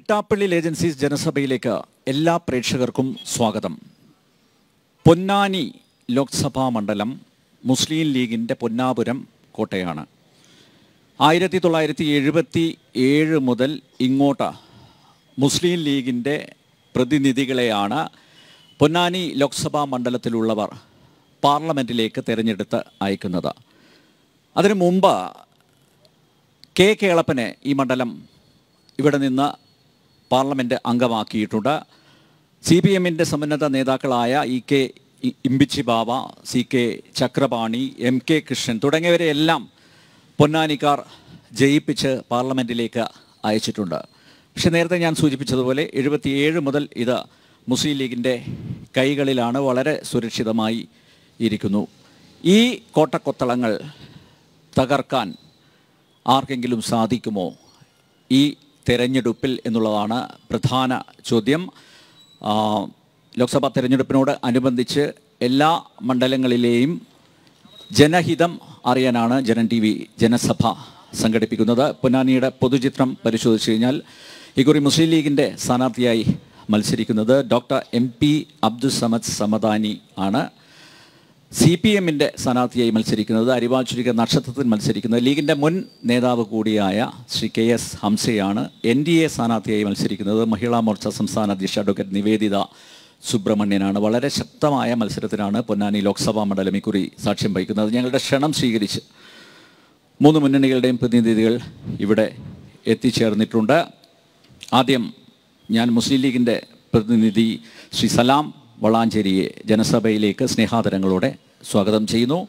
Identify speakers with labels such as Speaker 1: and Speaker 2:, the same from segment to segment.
Speaker 1: Pittappilly agencies ജനസഭയിലേക്ക് എല്ലാ പ്രേക്ഷകർക്കും സ്വാഗതം. പൊന്നാനി ലോക്സഭാ മണ്ഡലം മുസ്ലിം ലീഗിൻ്റെ പൊന്നാപുരം കോട്ടയാണ്. 1977 മുതൽ ഇങ്ങോട്ട് മുസ്ലിം ലീഗിൻ്റെ പ്രതിനിധികളെയാണ് പൊന്നാനി ലോക്സഭാ മണ്ഡലത്തിലുള്ളവർ പാർലമെൻറ്റിലേക്ക് തിരഞ്ഞെടുത്ത് അയക്കുന്നത്. അതിനു മുമ്പ് കെ കേളപ്പനെ ഈ മണ്ഡലം ഇവിടെ നിന്ന് പാർലമെൻറ്റ് അംഗമാക്കിയിട്ടുണ്ട്. CPM-ൻ്റെ സമുന്നത നേതാക്കളായ EK ഇമ്പിച്ചി ബാബ, CK ചക്രപാണി, MK കൃഷ്ണൻ തുടങ്ങിയവരെയെല്ലാം പൊന്നാനിക്കാർ ജയിപ്പിച്ച് പാർലമെൻറ്റിലേക്ക് അയച്ചിട്ടുണ്ട്. പക്ഷെ നേരത്തെ ഞാൻ സൂചിപ്പിച്ചതുപോലെ 77 മുതൽ ഇത് മുസ്ലിം ലീഗിൻ്റെ കൈകളിലാണ്, വളരെ സുരക്ഷിതമായി ഇരിക്കുന്നു. ഈ കോട്ടക്കൊത്തളങ്ങൾ തകർക്കാൻ ആർക്കെങ്കിലും സാധിക്കുമോ ഈ തെരഞ്ഞെടുപ്പിൽ എന്നുള്ളതാണ് പ്രധാന ചോദ്യം. ലോക്സഭാ തെരഞ്ഞെടുപ്പിനോട് അനുബന്ധിച്ച് എല്ലാ മണ്ഡലങ്ങളിലെയും ജനഹിതം അറിയാനാണ് ജനൻ TV ജനസഭ സംഘടിപ്പിക്കുന്നത്. പൊന്നാനിയുടെ പൊതുചിത്രം പരിശോധിച്ച് കഴിഞ്ഞാൽ ഇക്കുറി മുസ്ലിം ലീഗിൻ്റെ സ്ഥാനാർത്ഥിയായി മത്സരിക്കുന്നത് ഡോക്ടർ MP അബ്ദുസമദ് സമദാനി ആണ്. CPM-ൻ്റെ സ്ഥാനാർത്ഥിയായി മത്സരിക്കുന്നത് അരിവാൾ ചുരുക്ക നക്ഷത്രത്തിൽ മത്സരിക്കുന്നത് ലീഗിൻ്റെ മുൻ നേതാവ് കൂടിയായ ശ്രീ KS ഹംസയാണ്. NDA സ്ഥാനാർത്ഥിയായി മത്സരിക്കുന്നത് മഹിളാ മോർച്ച സംസ്ഥാന അധ്യക്ഷ അഡ്വക്കേറ്റ് നിവേദിത സുബ്രഹ്മണ്യനാണ്. വളരെ ശക്തമായ മത്സരത്തിനാണ് പൊന്നാനി ലോക്സഭാ മണ്ഡലം ഇക്കുറി സാക്ഷ്യം വഹിക്കുന്നത്. ഞങ്ങളുടെ ക്ഷണം സ്വീകരിച്ച് 3 മുന്നണികളുടെയും പ്രതിനിധികൾ ഇവിടെ എത്തിച്ചേർന്നിട്ടുണ്ട്. ആദ്യം ഞാൻ മുസ്ലിം ലീഗിൻ്റെ പ്രതിനിധി ശ്രീ സലാം വളാഞ്ചേരിയെ ജനസഭയിലേക്ക് സ്നേഹാദരങ്ങളോടെ സ്വാഗതം ചെയ്യുന്നു.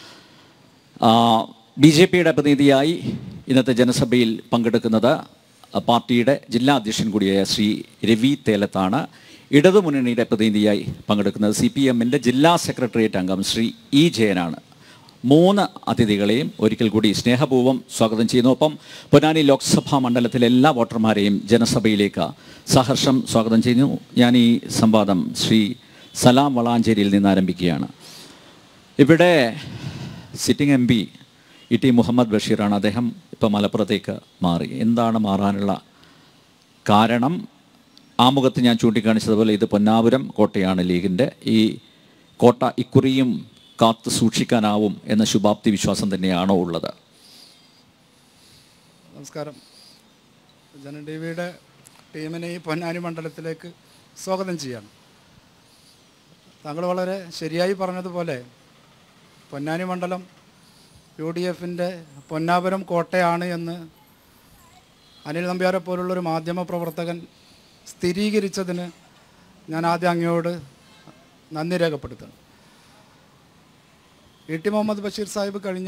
Speaker 1: BJP-യുടെ പ്രതിനിധിയായി ഇന്നത്തെ ജനസഭയിൽ പങ്കെടുക്കുന്നത് പാർട്ടിയുടെ ജില്ലാ അധ്യക്ഷൻ കൂടിയായ ശ്രീ രവി തേലത്താണ്. ഇടതുമുന്നണിയുടെ പ്രതിനിധിയായി പങ്കെടുക്കുന്നത് CPM-ൻ്റെ ജില്ലാ സെക്രട്ടേറിയറ്റ് അംഗം ശ്രീ E ജയനാണ്. 3 അതിഥികളെയും ഒരിക്കൽ കൂടി സ്നേഹപൂർവ്വം സ്വാഗതം ചെയ്യുന്നു. ഒപ്പം പൊന്നാനി ലോക്സഭാ മണ്ഡലത്തിലെ എല്ലാ വോട്ടർമാരെയും ജനസഭയിലേക്ക് സഹർഷം സ്വാഗതം ചെയ്യുന്നു. ഞാൻ ഈ സംവാദം ശ്രീ സലാം വളാഞ്ചേരിയിൽ നിന്ന് ആരംഭിക്കുകയാണ്. ഇവിടെ സിറ്റിംഗ് MP ET മുഹമ്മദ് ബഷീറാണ്. അദ്ദേഹം ഇപ്പോൾ മലപ്പുറത്തേക്ക് മാറി. എന്താണ് മാറാനുള്ള കാരണം? ആമുഖത്ത് ഞാൻ ചൂണ്ടിക്കാണിച്ചതുപോലെ ഇത് പൊന്നാപുരം കോട്ടയാണ് ലീഗിൻ്റെ. ഈ കോട്ട ഇക്കുറിയും കാത്തു സൂക്ഷിക്കാനാവും എന്ന ശുഭാപ്തി വിശ്വാസം തന്നെയാണോ ഉള്ളത്?
Speaker 2: നമസ്കാരം. ജനൻ TVയുടെ ടീമിനെ ഈ പൊന്നാനി മണ്ഡലത്തിലേക്ക് സ്വാഗതം ചെയ്യാണ്. താങ്കൾ വളരെ ശരിയായി പറഞ്ഞതുപോലെ പൊന്നാനി മണ്ഡലം UDF-ൻ്റെ പൊന്നാപുരം കോട്ടയാണ് എന്ന് അനിൽ നമ്പ്യാരെ പോലുള്ളൊരു മാധ്യമ പ്രവർത്തകൻ സ്ഥിരീകരിച്ചതിന് ഞാൻ ആദ്യം അങ്ങയോട് നന്ദി രേഖപ്പെടുത്തുന്നു. ET മുഹമ്മദ് ബഷീർ സാഹിബ് കഴിഞ്ഞ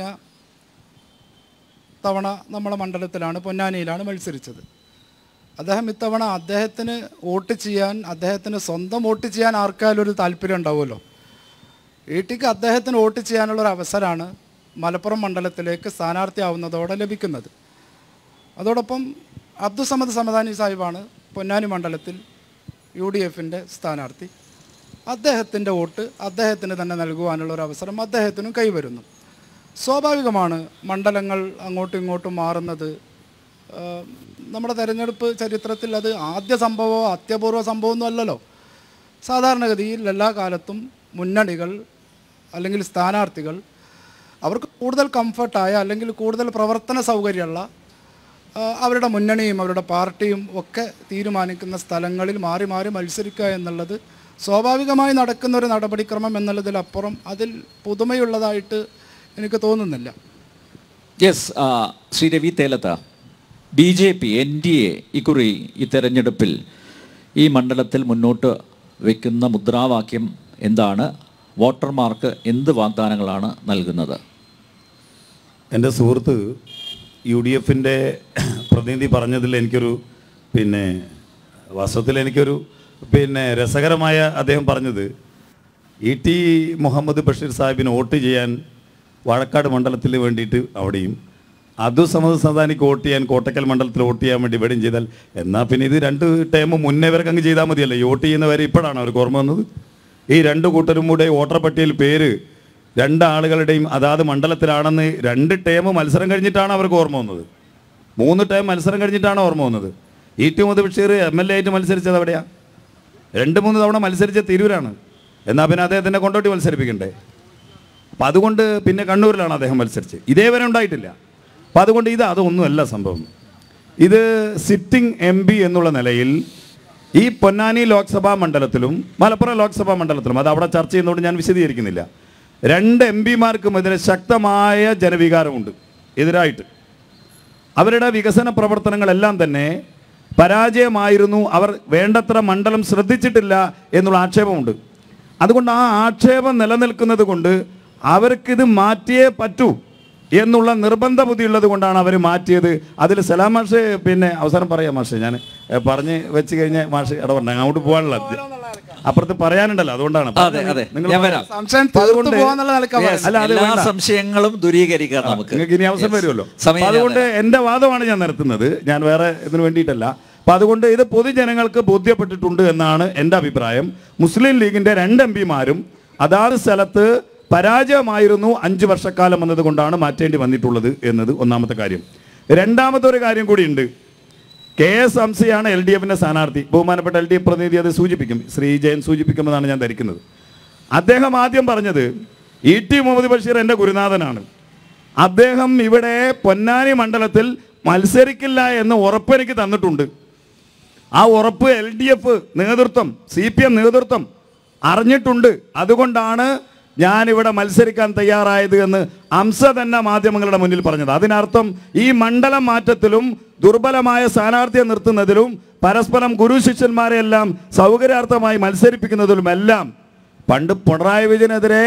Speaker 2: തവണ നമ്മളെ മണ്ഡലത്തിലാണ്, പൊന്നാനിയിലാണ് മത്സരിച്ചത്. അദ്ദേഹം ഇത്തവണ അദ്ദേഹത്തിന് സ്വന്തം വോട്ട് ചെയ്യാൻ ആർക്കായാലും ഒരു താല്പര്യം ഉണ്ടാവുമല്ലോ. ETക്ക് അദ്ദേഹത്തിന് വോട്ട് ചെയ്യാനുള്ളൊരു അവസരമാണ് മലപ്പുറം മണ്ഡലത്തിലേക്ക് സ്ഥാനാർത്ഥിയാവുന്നതോടെ ലഭിക്കുന്നത്. അതോടൊപ്പം അബ്ദുസമദ് സമദാനി സാഹിബാണ് പൊന്നാനി മണ്ഡലത്തിൽ UDF-ൻ്റെ സ്ഥാനാർത്ഥി. അദ്ദേഹത്തിൻ്റെ വോട്ട് അദ്ദേഹത്തിന് തന്നെ നൽകുവാനുള്ളൊരു അവസരം അദ്ദേഹത്തിനും കൈവരുന്നു. സ്വാഭാവികമാണ് മണ്ഡലങ്ങൾ അങ്ങോട്ടും ഇങ്ങോട്ടും മാറുന്നത്. നമ്മുടെ തെരഞ്ഞെടുപ്പ് ചരിത്രത്തിൽ അത് ആദ്യ സംഭവമോ അത്യപൂർവ സംഭവമൊന്നും അല്ലല്ലോ. സാധാരണഗതിയിൽ എല്ലാ കാലത്തും മുന്നണികൾ അല്ലെങ്കിൽ സ്ഥാനാർത്ഥികൾ അവർക്ക് കൂടുതൽ കംഫർട്ടായ അല്ലെങ്കിൽ കൂടുതൽ പ്രവർത്തന സൗകര്യമുള്ള അവരുടെ മുന്നണിയും അവരുടെ പാർട്ടിയും ഒക്കെ തീരുമാനിക്കുന്ന സ്ഥലങ്ങളിൽ മാറി മാറി മത്സരിക്കുക എന്നുള്ളത് സ്വാഭാവികമായി നടക്കുന്നൊരു നടപടിക്രമം എന്നുള്ളതിലപ്പുറം അതിൽ പുതുമയുള്ളതായിട്ട് എനിക്ക് തോന്നുന്നില്ല.
Speaker 1: Yes, Shri Ravi Thelath, BJP NDA ഇക്കുറി ഈ തെരഞ്ഞെടുപ്പിൽ ഈ മണ്ഡലത്തിൽ മുന്നോട്ട് വയ്ക്കുന്ന മുദ്രാവാക്യം എന്താണ്? വോട്ടർമാർക്ക് എന്ത് വാഗ്ദാനങ്ങളാണ് നൽകുന്നത്?
Speaker 3: എൻ്റെ സുഹൃത്ത് UDF-ൻ്റെ പ്രതിനിധി പറഞ്ഞതിൽ എനിക്കൊരു വാസ്തവത്തിൽ എനിക്കൊരു രസകരമായ അദ്ദേഹം പറഞ്ഞത് ET മുഹമ്മദ് ബഷീർ സാഹിബിന് വോട്ട് ചെയ്യാൻ വാഴക്കാട് മണ്ഡലത്തിൽ വേണ്ടിയിട്ട് അവിടെയും അബ്ദുസമദ് സമദാനിക്ക് വോട്ട് ചെയ്യാൻ കോട്ടക്കൽ മണ്ഡലത്തിൽ വോട്ട് ചെയ്യാൻ വേണ്ടി ഇവിടെയും ചെയ്താൽ എന്നാൽ പിന്നെ ഇത് 2 ടൈം മുന്നേ വരെ അങ്ങ് ചെയ്താൽ മതിയല്ലോ. ഈ വോട്ട് ചെയ്യുന്നവരെ ഇപ്പോഴാണ് അവർക്ക് ഓർമ്മ വന്നത്. ഈ 2 കൂട്ടരും കൂടെ വോട്ടർ പട്ടികയിൽ പേര് 2 ആളുകളുടെയും അതാത് മണ്ഡലത്തിലാണെന്ന് 2 ടൈം മത്സരം കഴിഞ്ഞിട്ടാണ് അവർക്ക് ഓർമ്മ വന്നത്. 3 ടൈം മത്സരം കഴിഞ്ഞിട്ടാണ് ഓർമ്മ വന്നത്. ടി മുഹമ്മദ് ബഷീർ MLA ആയിട്ട് മത്സരിച്ചത് എവിടെയാണ്? 2-3 തവണ മത്സരിച്ച തിരൂരാണ്. എന്നാൽ പിന്നെ അദ്ദേഹത്തിനെ കൊണ്ടോട്ടി മത്സരിപ്പിക്കണ്ടേ? അപ്പം അതുകൊണ്ട് പിന്നെ കണ്ണൂരിലാണ് അദ്ദേഹം മത്സരിച്ചത്. ഇതേവരെ ഉണ്ടായിട്ടില്ല. അപ്പം അതുകൊണ്ട് അതൊന്നുമല്ല സംഭവം. ഇത് സിറ്റിംഗ് MP എന്നുള്ള നിലയിൽ ഈ പൊന്നാനി ലോക്സഭാ മണ്ഡലത്തിലും മലപ്പുറം ലോക്സഭാ മണ്ഡലത്തിലും, അത് അവിടെ ചർച്ച ചെയ്യുന്നതുകൊണ്ട് ഞാൻ വിശദീകരിക്കുന്നില്ല, 2 MPമാർക്കുമെതിരെ ശക്തമായ ജനവികാരമുണ്ട് എതിരായിട്ട്. അവരുടെ വികസന പ്രവർത്തനങ്ങളെല്ലാം തന്നെ പരാജയമായിരുന്നു, അവർ വേണ്ടത്ര മണ്ഡലം ശ്രദ്ധിച്ചിട്ടില്ല എന്നുള്ള ആക്ഷേപമുണ്ട്. അതുകൊണ്ട് ആ ആക്ഷേപം നിലനിൽക്കുന്നത് കൊണ്ട് അവർക്കിത് മാറ്റിയേ പറ്റൂ എന്നുള്ള നിർബന്ധ ബുദ്ധി ഉള്ളത് കൊണ്ടാണ് അവർ മാറ്റിയത്. അതിൽ സലാം മാഷ് പിന്നെ അവസാനം പറയാം മാഷ്, ഞാൻ പറഞ്ഞ് വെച്ച് കഴിഞ്ഞ മാഷ് ഇടപെടണം, അങ്ങോട്ട് പോകാനുള്ള അപ്പുറത്ത് പറയാനുണ്ടല്ലോ, അതുകൊണ്ടാണ്
Speaker 1: സംശയങ്ങളും ദൂരീകരിക്കാൻ
Speaker 3: നിങ്ങൾക്ക് ഇനി അവസരം വരുമല്ലോ. അതുകൊണ്ട് എൻ്റെ വാദമാണ് ഞാൻ നിർത്തുന്നത്, ഞാൻ വേറെ ഇതിനു വേണ്ടിയിട്ടല്ല. അപ്പം അതുകൊണ്ട് ഇത് പൊതുജനങ്ങൾക്ക് ബോധ്യപ്പെട്ടിട്ടുണ്ട് എന്നാണ് എൻ്റെ അഭിപ്രായം. മുസ്ലിം ലീഗിൻ്റെ 2 MPമാരും അതാത് സ്ഥലത്ത് പരാജയമായിരുന്നു 5 വർഷക്കാലം എന്നതുകൊണ്ടാണ് മാറ്റേണ്ടി വന്നിട്ടുള്ളത് എന്നത് ഒന്നാമത്തെ കാര്യം. രണ്ടാമത്തെ ഒരു കാര്യം കൂടിയുണ്ട്. KS ഹംസയാണ് LDFിൻ്റെ സ്ഥാനാർത്ഥി. ബഹുമാനപ്പെട്ട LDF പ്രതിനിധി അത് സൂചിപ്പിക്കും, ശ്രീ ജയൻ സൂചിപ്പിക്കുമെന്നാണ് ഞാൻ ധരിക്കുന്നത്. അദ്ദേഹം ആദ്യം പറഞ്ഞത് ടി മുഹമ്മദ് ബഷീർ എൻ്റെ ഗുരുനാഥനാണ്, അദ്ദേഹം ഇവിടെ പൊന്നാനി മണ്ഡലത്തിൽ മത്സരിക്കില്ല എന്ന് ഉറപ്പ് എനിക്ക് തന്നിട്ടുണ്ട്. ആ ഉറപ്പ് LDF നേതൃത്വം, CPM നേതൃത്വം അറിഞ്ഞിട്ടുണ്ട്. അതുകൊണ്ടാണ് ഞാനിവിടെ മത്സരിക്കാൻ തയ്യാറായത് എന്ന് ഹംസ തന്നെ മാധ്യമങ്ങളുടെ മുന്നിൽ പറഞ്ഞത്. അതിനർത്ഥം ഈ മണ്ഡലം മാറ്റത്തിലും ദുർബലമായ സ്ഥാനാർത്ഥിയെ നിർത്തുന്നതിലും പരസ്പരം ഗുരു ശിഷ്യന്മാരെയെല്ലാം സൗകര്യാർത്ഥമായി മത്സരിപ്പിക്കുന്നതിലുമെല്ലാം പണ്ട് പിണറായി വിജയനെതിരെ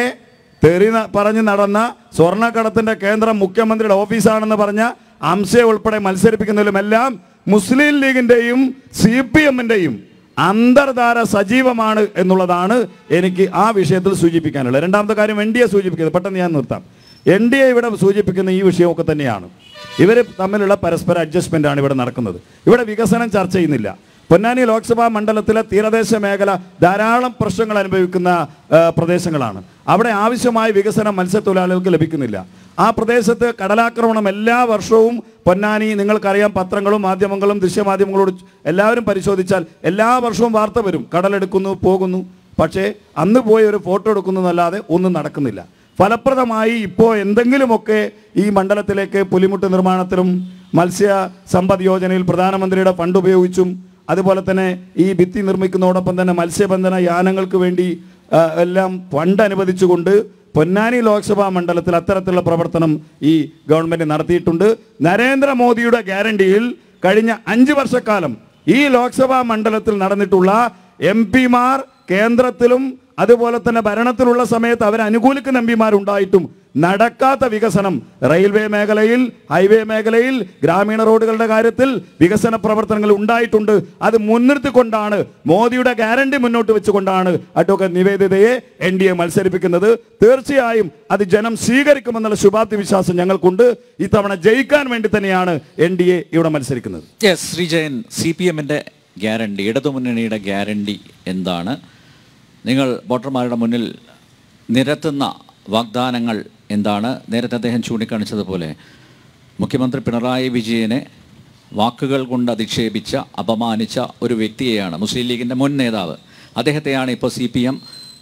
Speaker 3: പറഞ്ഞ് നടന്ന സ്വർണ്ണക്കടത്തിന്റെ കേന്ദ്രം മുഖ്യമന്ത്രിയുടെ ഓഫീസാണെന്ന് പറഞ്ഞ ഹംസയെ ഉൾപ്പെടെ മത്സരിപ്പിക്കുന്നതിലുമെല്ലാം മുസ്ലിം ലീഗിന്റെയും CPMന്റെയും അന്തർധാര സജീവമാണ് എന്നുള്ളതാണ് എനിക്ക് ആ വിഷയത്തിൽ സൂചിപ്പിക്കാനുള്ളത്. രണ്ടാമത്തെ കാര്യം NDA സൂചിപ്പിക്കുന്നത്, പെട്ടെന്ന് ഞാൻ നിർത്താം. NDA ഇവിടെ സൂചിപ്പിക്കുന്ന ഈ വിഷയമൊക്കെ തന്നെയാണ്. ഇവർ തമ്മിലുള്ള പരസ്പര അഡ്ജസ്റ്റ്മെൻ്റ് ആണ് ഇവിടെ നടക്കുന്നത്. ഇവിടെ വികസനം ചർച്ച ചെയ്യുന്നില്ല. പൊന്നാനി ലോക്സഭാ മണ്ഡലത്തിലെ തീരദേശ മേഖല ധാരാളം പ്രശ്നങ്ങൾ അനുഭവിക്കുന്ന പ്രദേശങ്ങളാണ്. അവിടെ ആവശ്യമായ വികസനം മത്സ്യത്തൊഴിലാളികൾക്ക് ലഭിക്കുന്നില്ല. ആ പ്രദേശത്ത് കടലാക്രമണം എല്ലാ വർഷവും പൊന്നാനി, നിങ്ങൾക്കറിയാം, പത്രങ്ങളും മാധ്യമങ്ങളും ദൃശ്യമാധ്യമങ്ങളോട് എല്ലാവരും പരിശോധിച്ചാൽ എല്ലാ വർഷവും വാർത്ത വരും, കടലെടുക്കുന്നു പോകുന്നു. പക്ഷേ അന്ന് പോയി ഒരു ഫോട്ടോ എടുക്കുന്നതല്ലാതെ ഒന്നും നടക്കുന്നില്ല. ഫലപ്രദമായി ഇപ്പോൾ എന്തെങ്കിലുമൊക്കെ ഈ മണ്ഡലത്തിലേക്ക് പുലിമുട്ട് നിർമ്മാണത്തിലും മത്സ്യ സമ്പദ് യോജനയിൽ പ്രധാനമന്ത്രിയുടെ ഫണ്ട് ഉപയോഗിച്ചും അതുപോലെ തന്നെ ഈ ഭിത്തി നിർമ്മിക്കുന്നതോടൊപ്പം തന്നെ മത്സ്യബന്ധന യാനങ്ങൾക്ക് വേണ്ടി എല്ലാം ഫണ്ട് അനുവദിച്ചുകൊണ്ട് പൊന്നാനി ലോക്സഭാ മണ്ഡലത്തിൽ അത്തരത്തിലുള്ള പ്രവർത്തനം ഈ ഗവൺമെൻറ് നടത്തിയിട്ടുണ്ട്. നരേന്ദ്രമോദിയുടെ ഗ്യാരണ്ടിയിൽ കഴിഞ്ഞ 5 വർഷക്കാലം ഈ ലോക്സഭാ മണ്ഡലത്തിൽ നടന്നിട്ടുള്ള MPമാർ കേന്ദ്രത്തിലും അതുപോലെ തന്നെ ഭരണത്തിലുള്ള സമയത്ത് അവരെ അനുകൂലിക്കുന്ന MPമാരുണ്ടായിട്ടും നടക്കാത്ത വികസനം റെയിൽവേ മേഖലയിൽ, ഹൈവേ മേഖലയിൽ, ഗ്രാമീണ റോഡുകളുടെ കാര്യത്തിൽ വികസന പ്രവർത്തനങ്ങൾ ഉണ്ടായിട്ടുണ്ട്. അത് മുൻനിർത്തിക്കൊണ്ടാണ്, മോദിയുടെ ഗ്യാരണ്ടി മുന്നോട്ട് വെച്ചുകൊണ്ടാണ് അഡ്വക്കേറ്റ് നിവേദിതയെ NDA മത്സരിപ്പിക്കുന്നത്. തീർച്ചയായും അത് ജനം സ്വീകരിക്കുമെന്നുള്ള ശുഭാപ്തി വിശ്വാസം ഞങ്ങൾക്കുണ്ട്. ഇത്തവണ ജയിക്കാൻ വേണ്ടി തന്നെയാണ് NDA ഇവിടെ മത്സരിക്കുന്നത്.
Speaker 1: ശ്രീജയൻ, CPMന്റെ ഗ്യാരണ്ടി, ഇടതുമുന്നണിയുടെ ഗ്യാരണ്ടി എന്താണ്? നിങ്ങൾ വോട്ടർമാരുടെ മുന്നിൽ നിരത്തുന്ന വാഗ്ദാനങ്ങൾ എന്താണ്? നേരത്തെ അദ്ദേഹം ചൂണ്ടിക്കാണിച്ചതുപോലെ മുഖ്യമന്ത്രി പിണറായി വിജയനെ വാക്കുകൾ കൊണ്ട് അധിക്ഷേപിച്ച, അപമാനിച്ച ഒരു വ്യക്തിയെയാണ്, മുസ്ലിം ലീഗിൻ്റെ മുൻ നേതാവ്, അദ്ദേഹത്തെയാണ് ഇപ്പോൾ CPM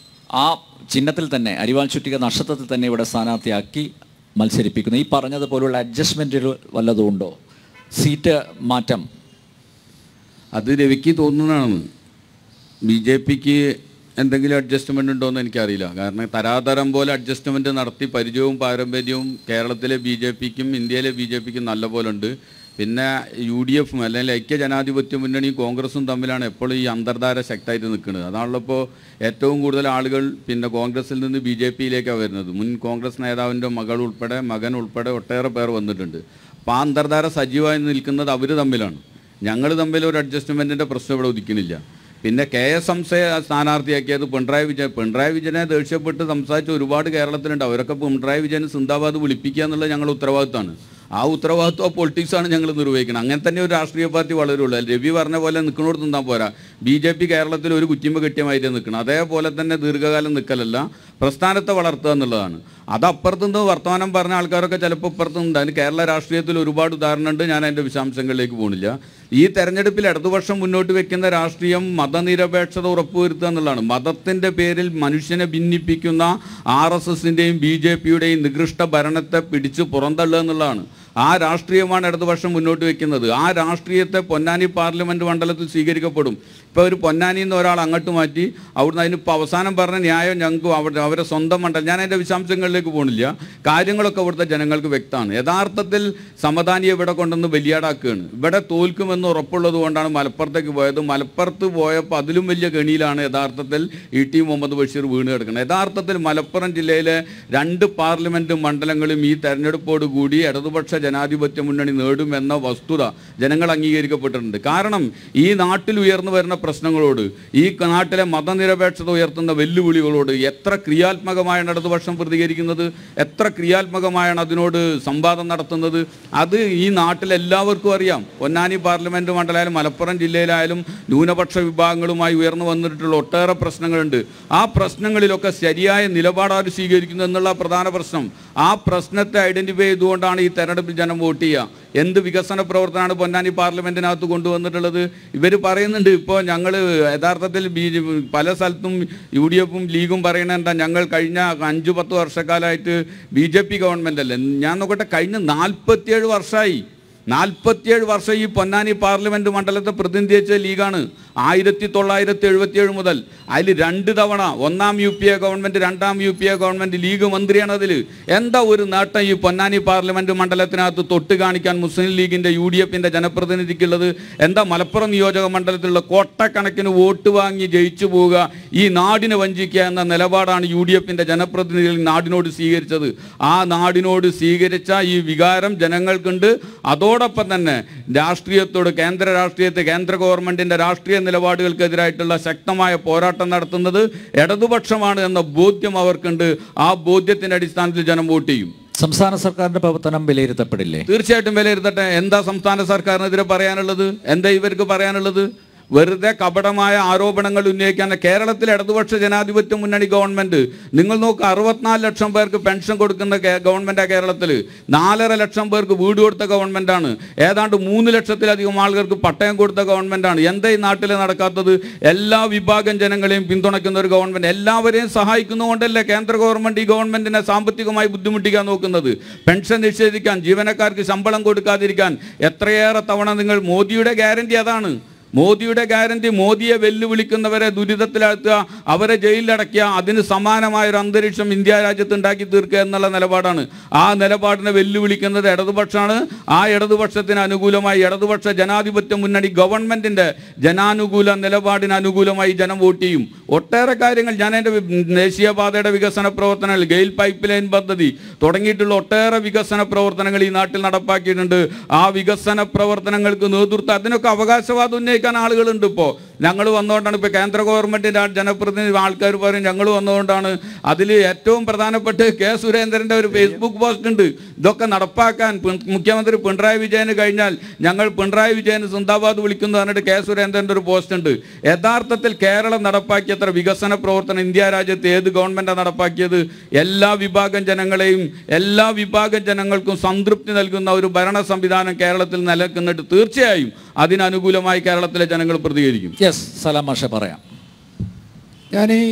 Speaker 1: ആ ചിഹ്നത്തിൽ തന്നെ, അരിവാൾ ചുറ്റിക നക്ഷത്രത്തിൽ തന്നെ ഇവിടെ സ്ഥാനാർത്ഥിയാക്കി മത്സരിപ്പിക്കുന്നത്. ഈ പറഞ്ഞതുപോലുള്ള അഡ്ജസ്റ്റ്മെൻറ്റുകൾ വല്ലതും ഉണ്ടോ? സീറ്റ് മാറ്റം
Speaker 4: അത് രവിക്ക് തോന്നുന്നതാണ്. BJPക്ക് എന്തെങ്കിലും അഡ്ജസ്റ്റ്മെൻ്റ് ഉണ്ടോ എന്ന് എനിക്കറിയില്ല. കാരണം തരാതരം പോലെ അഡ്ജസ്റ്റ്മെൻറ്റ് നടത്തി പരിചയവും പാരമ്പര്യവും കേരളത്തിലെ BJPക്കും ഇന്ത്യയിലെ BJPക്കും നല്ലപോലെ ഉണ്ട്. പിന്നെ UDFും അല്ലെങ്കിൽ ഐക്യ ജനാധിപത്യ മുന്നണിയും കോൺഗ്രസും തമ്മിലാണ് എപ്പോഴും ഈ അന്തർധാര ശക്തമായിട്ട് നിൽക്കുന്നത്. അതാണല്ലോ ഇപ്പോൾ ഏറ്റവും കൂടുതൽ ആളുകൾ പിന്നെ കോൺഗ്രസിൽ നിന്ന് BJPയിലേക്കാണ് വരുന്നത്. മുൻ കോൺഗ്രസ് നേതാവിൻ്റെ മകൻ ഉൾപ്പെടെ ഒട്ടേറെ പേർ വന്നിട്ടുണ്ട്. അപ്പോൾ ആ അന്തർധാര സജീവമായി നിൽക്കുന്നത് അവർ തമ്മിലാണ്. ഞങ്ങൾ തമ്മിൽ ഒരു അഡ്ജസ്റ്റ്മെൻറ്റിൻ്റെ പ്രശ്നം ഇവിടെ ഉദിക്കുന്നില്ല. പിന്നെ KS ഹംസയെ സ്ഥാനാർത്ഥിയാക്കിയത് പിണറായി വിജയനെ ദേഷ്യപ്പെട്ട് സംസാരിച്ച ഒരുപാട് കേരളത്തിലുണ്ട്. അവരൊക്കെ പിണറായി വിജയന് സിന്ദാബാദ് വിളിപ്പിക്കുക എന്നുള്ളത് ഞങ്ങളുടെ ഉത്തരവാദിത്തമാണ്. ആ ഉത്തരവാദിത്വം പൊളിറ്റിക്സാണ് ഞങ്ങൾ നിർവഹിക്കുന്നത്. അങ്ങനെ തന്നെ ഒരു രാഷ്ട്രീയ പാർട്ടി വളരുള്ളൂ. രവി പറഞ്ഞ പോലെ നിൽക്കുന്നോട് നിന്നാൽ പോരാ. BJP കേരളത്തിൽ ഒരു കുറ്റിമ്പ് കെട്ടിയമായിട്ട് നിൽക്കണം. അതേപോലെ തന്നെ ദീർഘകാലം നിൽക്കലല്ല, പ്രസ്ഥാനത്തെ വളർത്തുക എന്നുള്ളതാണ്. അത് അപ്പുറത്തുനിന്ന് വർത്തമാനം പറഞ്ഞ ആൾക്കാരൊക്കെ ചിലപ്പോൾ ഇപ്പുറത്തുനിന്ന്. അതിന് കേരള രാഷ്ട്രീയത്തിൽ ഒരുപാട് ഉദാഹരണമുണ്ട്. ഞാൻ അതിൻ്റെ വിശദാംശങ്ങളിലേക്ക് പോകുന്നില്ല. ഈ തെരഞ്ഞെടുപ്പിൽ ഇടതുപക്ഷം മുന്നോട്ട് വെക്കുന്ന രാഷ്ട്രീയം മതനിരപേക്ഷത ഉറപ്പുവരുത്തുക എന്നുള്ളതാണ്. മതത്തിൻ്റെ പേരിൽ മനുഷ്യനെ ഭിന്നിപ്പിക്കുന്ന RSSൻ്റെയും BJPയുടെയും നികൃഷ്ട ഭരണത്തെ പിടിച്ച് പുറന്തള്ളുക എന്നുള്ളതാണ്. ആ രാഷ്ട്രീയമാണ് ഇടതുപക്ഷം മുന്നോട്ട് വെക്കുന്നത്. ആ രാഷ്ട്രീയത്തെ പൊന്നാനി പാർലമെൻറ്റ് മണ്ഡലത്തിൽ സ്വീകരിക്കപ്പെടും. ഇപ്പോൾ ഒരു പൊന്നാനിയിൽ നിന്ന് ഒരാൾ അങ്ങോട്ട് മാറ്റി അവിടുന്ന് അതിനിപ്പോൾ അവസാനം പറഞ്ഞ ന്യായം ഞങ്ങൾക്ക് അവരുടെ സ്വന്തം മണ്ഡലം, ഞാൻ അതിൻ്റെ വിശദാംശങ്ങളിലേക്ക് പോകുന്നില്ല, കാര്യങ്ങളൊക്കെ ഇവിടുത്തെ ജനങ്ങൾക്ക് വ്യക്തമാണ്. യഥാർത്ഥത്തിൽ സമദാനിയെ ഇവിടെ കൊണ്ടുവന്ന് ബലിയാടാക്കുകയാണ്. ഇവിടെ തോൽക്കുമെന്ന് ഉറപ്പുള്ളത് കൊണ്ടാണ് മലപ്പുറത്തേക്ക് പോയത്. മലപ്പുറത്ത് പോയപ്പോൾ അതിലും വലിയ കെണിയിലാണ് യഥാർത്ഥത്തിൽ ET മുഹമ്മദ് ബഷീർ വീണ് കിടക്കുന്നത്. യഥാർത്ഥത്തിൽ മലപ്പുറം ജില്ലയിലെ 2 പാർലമെൻറ്റ് മണ്ഡലങ്ങളും ഈ തെരഞ്ഞെടുപ്പോടുകൂടി ഇടതുപക്ഷ ജനാധിപത്യ മുന്നണി നേടുമെന്ന വസ്തുത ജനങ്ങൾ അംഗീകരിക്കപ്പെട്ടിട്ടുണ്ട്. കാരണം ഈ നാട്ടിൽ ഉയർന്നു വരുന്ന പ്രശ്നങ്ങളോട്, ഈ നാട്ടിലെ മതനിരപേക്ഷത ഉയർത്തുന്ന വെല്ലുവിളികളോട് എത്ര ക്രിയാത്മകമായാണ് ഇടതുപക്ഷം പ്രതികരിക്കുന്നത്, എത്ര ക്രിയാത്മകമായാണ് അതിനോട് സംവാദം നടത്തുന്നത്, അത് ഈ നാട്ടിലെല്ലാവർക്കും അറിയാം. പൊന്നാനി പാർലമെൻറ്റ് മണ്ഡലമായാലും മലപ്പുറം ജില്ലയിലായാലും ന്യൂനപക്ഷ വിഭാഗങ്ങളുമായി ഉയർന്നു വന്നിട്ടുള്ള ഒട്ടേറെ പ്രശ്നങ്ങളുണ്ട്. ആ പ്രശ്നങ്ങളിലൊക്കെ ശരിയായ നിലപാടാണ് സ്വീകരിക്കുന്നത് എന്നുള്ള പ്രധാന പ്രശ്നം. ആ പ്രശ്നത്തെ ഐഡൻറ്റിഫൈ ചെയ്തുകൊണ്ടാണ് ഈ തെരഞ്ഞെടുപ്പിൽ ജനം വോട്ട് ചെയ്യുക. എന്ത് വികസന പ്രവർത്തനമാണ് പൊന്നാനി പാർലമെൻറ്റിനകത്ത് കൊണ്ടുവന്നിട്ടുള്ളത്? ഇവർ പറയുന്നുണ്ട് ഇപ്പോൾ ഞങ്ങൾ യഥാർത്ഥത്തിൽ പല സ്ഥലത്തും UDFും ലീഗും പറയണ എന്താ, ഞങ്ങൾ കഴിഞ്ഞ 5-10 വർഷക്കാലമായിട്ട് BJP ഗവൺമെൻറ് അല്ലേ. ഞാൻ നോക്കട്ടെ, കഴിഞ്ഞ 47 വർഷമായി 47 വർഷം ഈ പൊന്നാനി പാർലമെൻറ്റ് മണ്ഡലത്തെ പ്രതിനിധീകരിച്ച ലീഗാണ്. 1977 മുതൽ അതിൽ 2 തവണ, 1ാം UPA ഗവൺമെൻറ്, 2ാം UPA ഗവൺമെൻറ് ലീഗ് മന്ത്രിയാണ് അതിൽ. എന്താ ഒരു നേട്ടം ഈ പൊന്നാനി പാർലമെൻറ്റ് മണ്ഡലത്തിനകത്ത് തൊട്ട് കാണിക്കാൻ മുസ്ലിം ലീഗിൻ്റെ UDFിൻ്റെ ജനപ്രതിനിധിക്കുള്ളത്? എന്താ മലപ്പുറം നിയോജക മണ്ഡലത്തിലുള്ള കോട്ടക്കണക്കിന് വോട്ട് വാങ്ങി ജയിച്ചു പോവുക, ഈ നാടിനെ വഞ്ചിക്കുക എന്ന നിലപാടാണ് UDFിൻ്റെ ജനപ്രതിനിധികൾ നാടിനോട് സ്വീകരിച്ചത്. ആ നാടിനോട് സ്വീകരിച്ച ഈ വികാരം ജനങ്ങൾക്കുണ്ട്. അതോടൊപ്പം തന്നെ രാഷ്ട്രീയത്തോട്, കേന്ദ്ര രാഷ്ട്രീയത്തെ, കേന്ദ്ര ഗവൺമെൻറ്റിൻ്റെ രാഷ്ട്രീയ നിലപാടുകൾക്കെതിരായിട്ടുള്ള ശക്തമായ പോരാട്ടം നടത്തുന്നത് ഇടതുപക്ഷമാണ് എന്ന ബോധ്യം അവർക്കുണ്ട്. ആ ബോധ്യത്തിൻ്റെ അടിസ്ഥാനത്തിൽ ജനം വോട്ട് ചെയ്യും.
Speaker 1: സംസ്ഥാന സർക്കാരിന്റെ പ്രവർത്തനം വിലയിരുത്തപ്പെടില്ലേ?
Speaker 4: തീർച്ചയായിട്ടും വിലയിരുത്തട്ടെ. എന്താ സംസ്ഥാന സർക്കാരിനെതിരെ പറയാനുള്ളത്? എന്താ ഇവർക്ക് പറയാനുള്ളത്? വെറുതെ കപടമായ ആരോപണങ്ങൾ ഉന്നയിക്കാൻ. കേരളത്തിലെ ഇടതുപക്ഷ ജനാധിപത്യ മുന്നണി ഗവൺമെൻറ്, നിങ്ങൾ നോക്കുക, 64 ലക്ഷം പേർക്ക് പെൻഷൻ കൊടുക്കുന്ന ഗവൺമെൻറ്റാണ് കേരളത്തിൽ. 4.5 ലക്ഷം പേർക്ക് വീട് കൊടുത്ത ഗവൺമെൻറ്റാണ്. ഏതാണ്ട് 3 ലക്ഷത്തിലധികം ആളുകൾക്ക് പട്ടയം കൊടുത്ത ഗവൺമെൻറ്റാണ്. എന്താ ഈ നാട്ടിൽ നടക്കാത്തത്? എല്ലാ വിഭാഗം ജനങ്ങളെയും പിന്തുണയ്ക്കുന്ന ഒരു ഗവൺമെൻറ്, എല്ലാവരെയും സഹായിക്കുന്നതുകൊണ്ടല്ലേ കേന്ദ്ര ഗവൺമെൻറ് ഈ ഗവൺമെൻറ്റിനെ സാമ്പത്തികമായി ബുദ്ധിമുട്ടിക്കാൻ നോക്കുന്നത്? പെൻഷൻ നിഷേധിക്കാൻ, ജീവനക്കാർക്ക് ശമ്പളം കൊടുക്കാതിരിക്കാൻ എത്രയേറെ തവണ നിങ്ങൾ, മോദിയുടെ ഗ്യാരണ്ടി അതാണ്. മോദിയുടെ ഗ്യാരണ്ടി മോദിയെ വെല്ലുവിളിക്കുന്നവരെ ദുരിതത്തിലാക്കുക, അവരെ ജയിലിലടക്കുക, അതിന് സമാനമായൊരു അന്തരീക്ഷം ഇന്ത്യ രാജ്യത്ത് ഉണ്ടാക്കി തീർക്കുക എന്നുള്ള നിലപാടാണ്. ആ നിലപാടിനെ വെല്ലുവിളിക്കുന്നത് ഇടതുപക്ഷമാണ്. ആ ഇടതുപക്ഷത്തിന് അനുകൂലമായി ഇടതുപക്ഷ ജനാധിപത്യ മുന്നണി ഗവൺമെൻറ്റിൻ്റെ ജനാനുകൂല നിലപാടിന് അനുകൂലമായി ജനം വോട്ട് ചെയ്യും. ഒട്ടേറെ കാര്യങ്ങൾ ഞാൻ എൻ്റെ ദേശീയപാതയുടെ വികസന പ്രവർത്തനങ്ങൾ, ഗെയിൽ പൈപ്പ് ലൈൻ പദ്ധതി തുടങ്ങിയിട്ടുള്ള ഒട്ടേറെ വികസന പ്രവർത്തനങ്ങൾ ഈ നാട്ടിൽ നടപ്പാക്കിയിട്ടുണ്ട്. ആ വികസന പ്രവർത്തനങ്ങൾക്ക് നേതൃത്വം, അതിനൊക്കെ അവകാശവാദം ഉന്നയിക്കാൻ ആളുകളുണ്ട്. ഇപ്പോൾ ഞങ്ങൾ വന്നുകൊണ്ടാണ്, ഇപ്പോൾ കേന്ദ്ര ഗവൺമെൻറ്റിൻ്റെ ജനപ്രതിനിധി ആൾക്കാർ പറയും ഞങ്ങൾ വന്നുകൊണ്ടാണ്. അതിൽ ഏറ്റവും പ്രധാനപ്പെട്ട് കെ സുരേന്ദ്രൻ്റെ ഒരു ഫേസ്ബുക്ക് പോസ്റ്റ് ഉണ്ട്. ഇതൊക്കെ നടപ്പാക്കാൻ മുഖ്യമന്ത്രി പിണറായി വിജയന് കഴിഞ്ഞാൽ ഞങ്ങൾ പിണറായി വിജയന് സിന്ദാബാദ് വിളിക്കുന്നു പറഞ്ഞിട്ട് കെ സുരേന്ദ്രൻ്റെ ഒരു പോസ്റ്റ് ഉണ്ട്. യഥാർത്ഥത്തിൽ കേരളം നടപ്പാക്കിയ എത്ര വികസന പ്രവർത്തനം ഇന്ത്യ രാജ്യത്ത് ഏത് ഗവൺമെൻറ്റാണ് നടപ്പാക്കിയത്? എല്ലാ വിഭാഗം ജനങ്ങളെയും, എല്ലാ വിഭാഗം ജനങ്ങൾക്കും സംതൃപ്തി നൽകുന്ന ഒരു ഭരണ സംവിധാനം കേരളത്തിൽ നിലനിൽക്കുന്നുണ്ട്. തീർച്ചയായും അതിനനുകൂലമായി കേരളത്തിലെ ജനങ്ങൾ പ്രതികരിക്കും.
Speaker 1: സലാം മാഷ പറയാം.
Speaker 2: ഞാൻ ഈ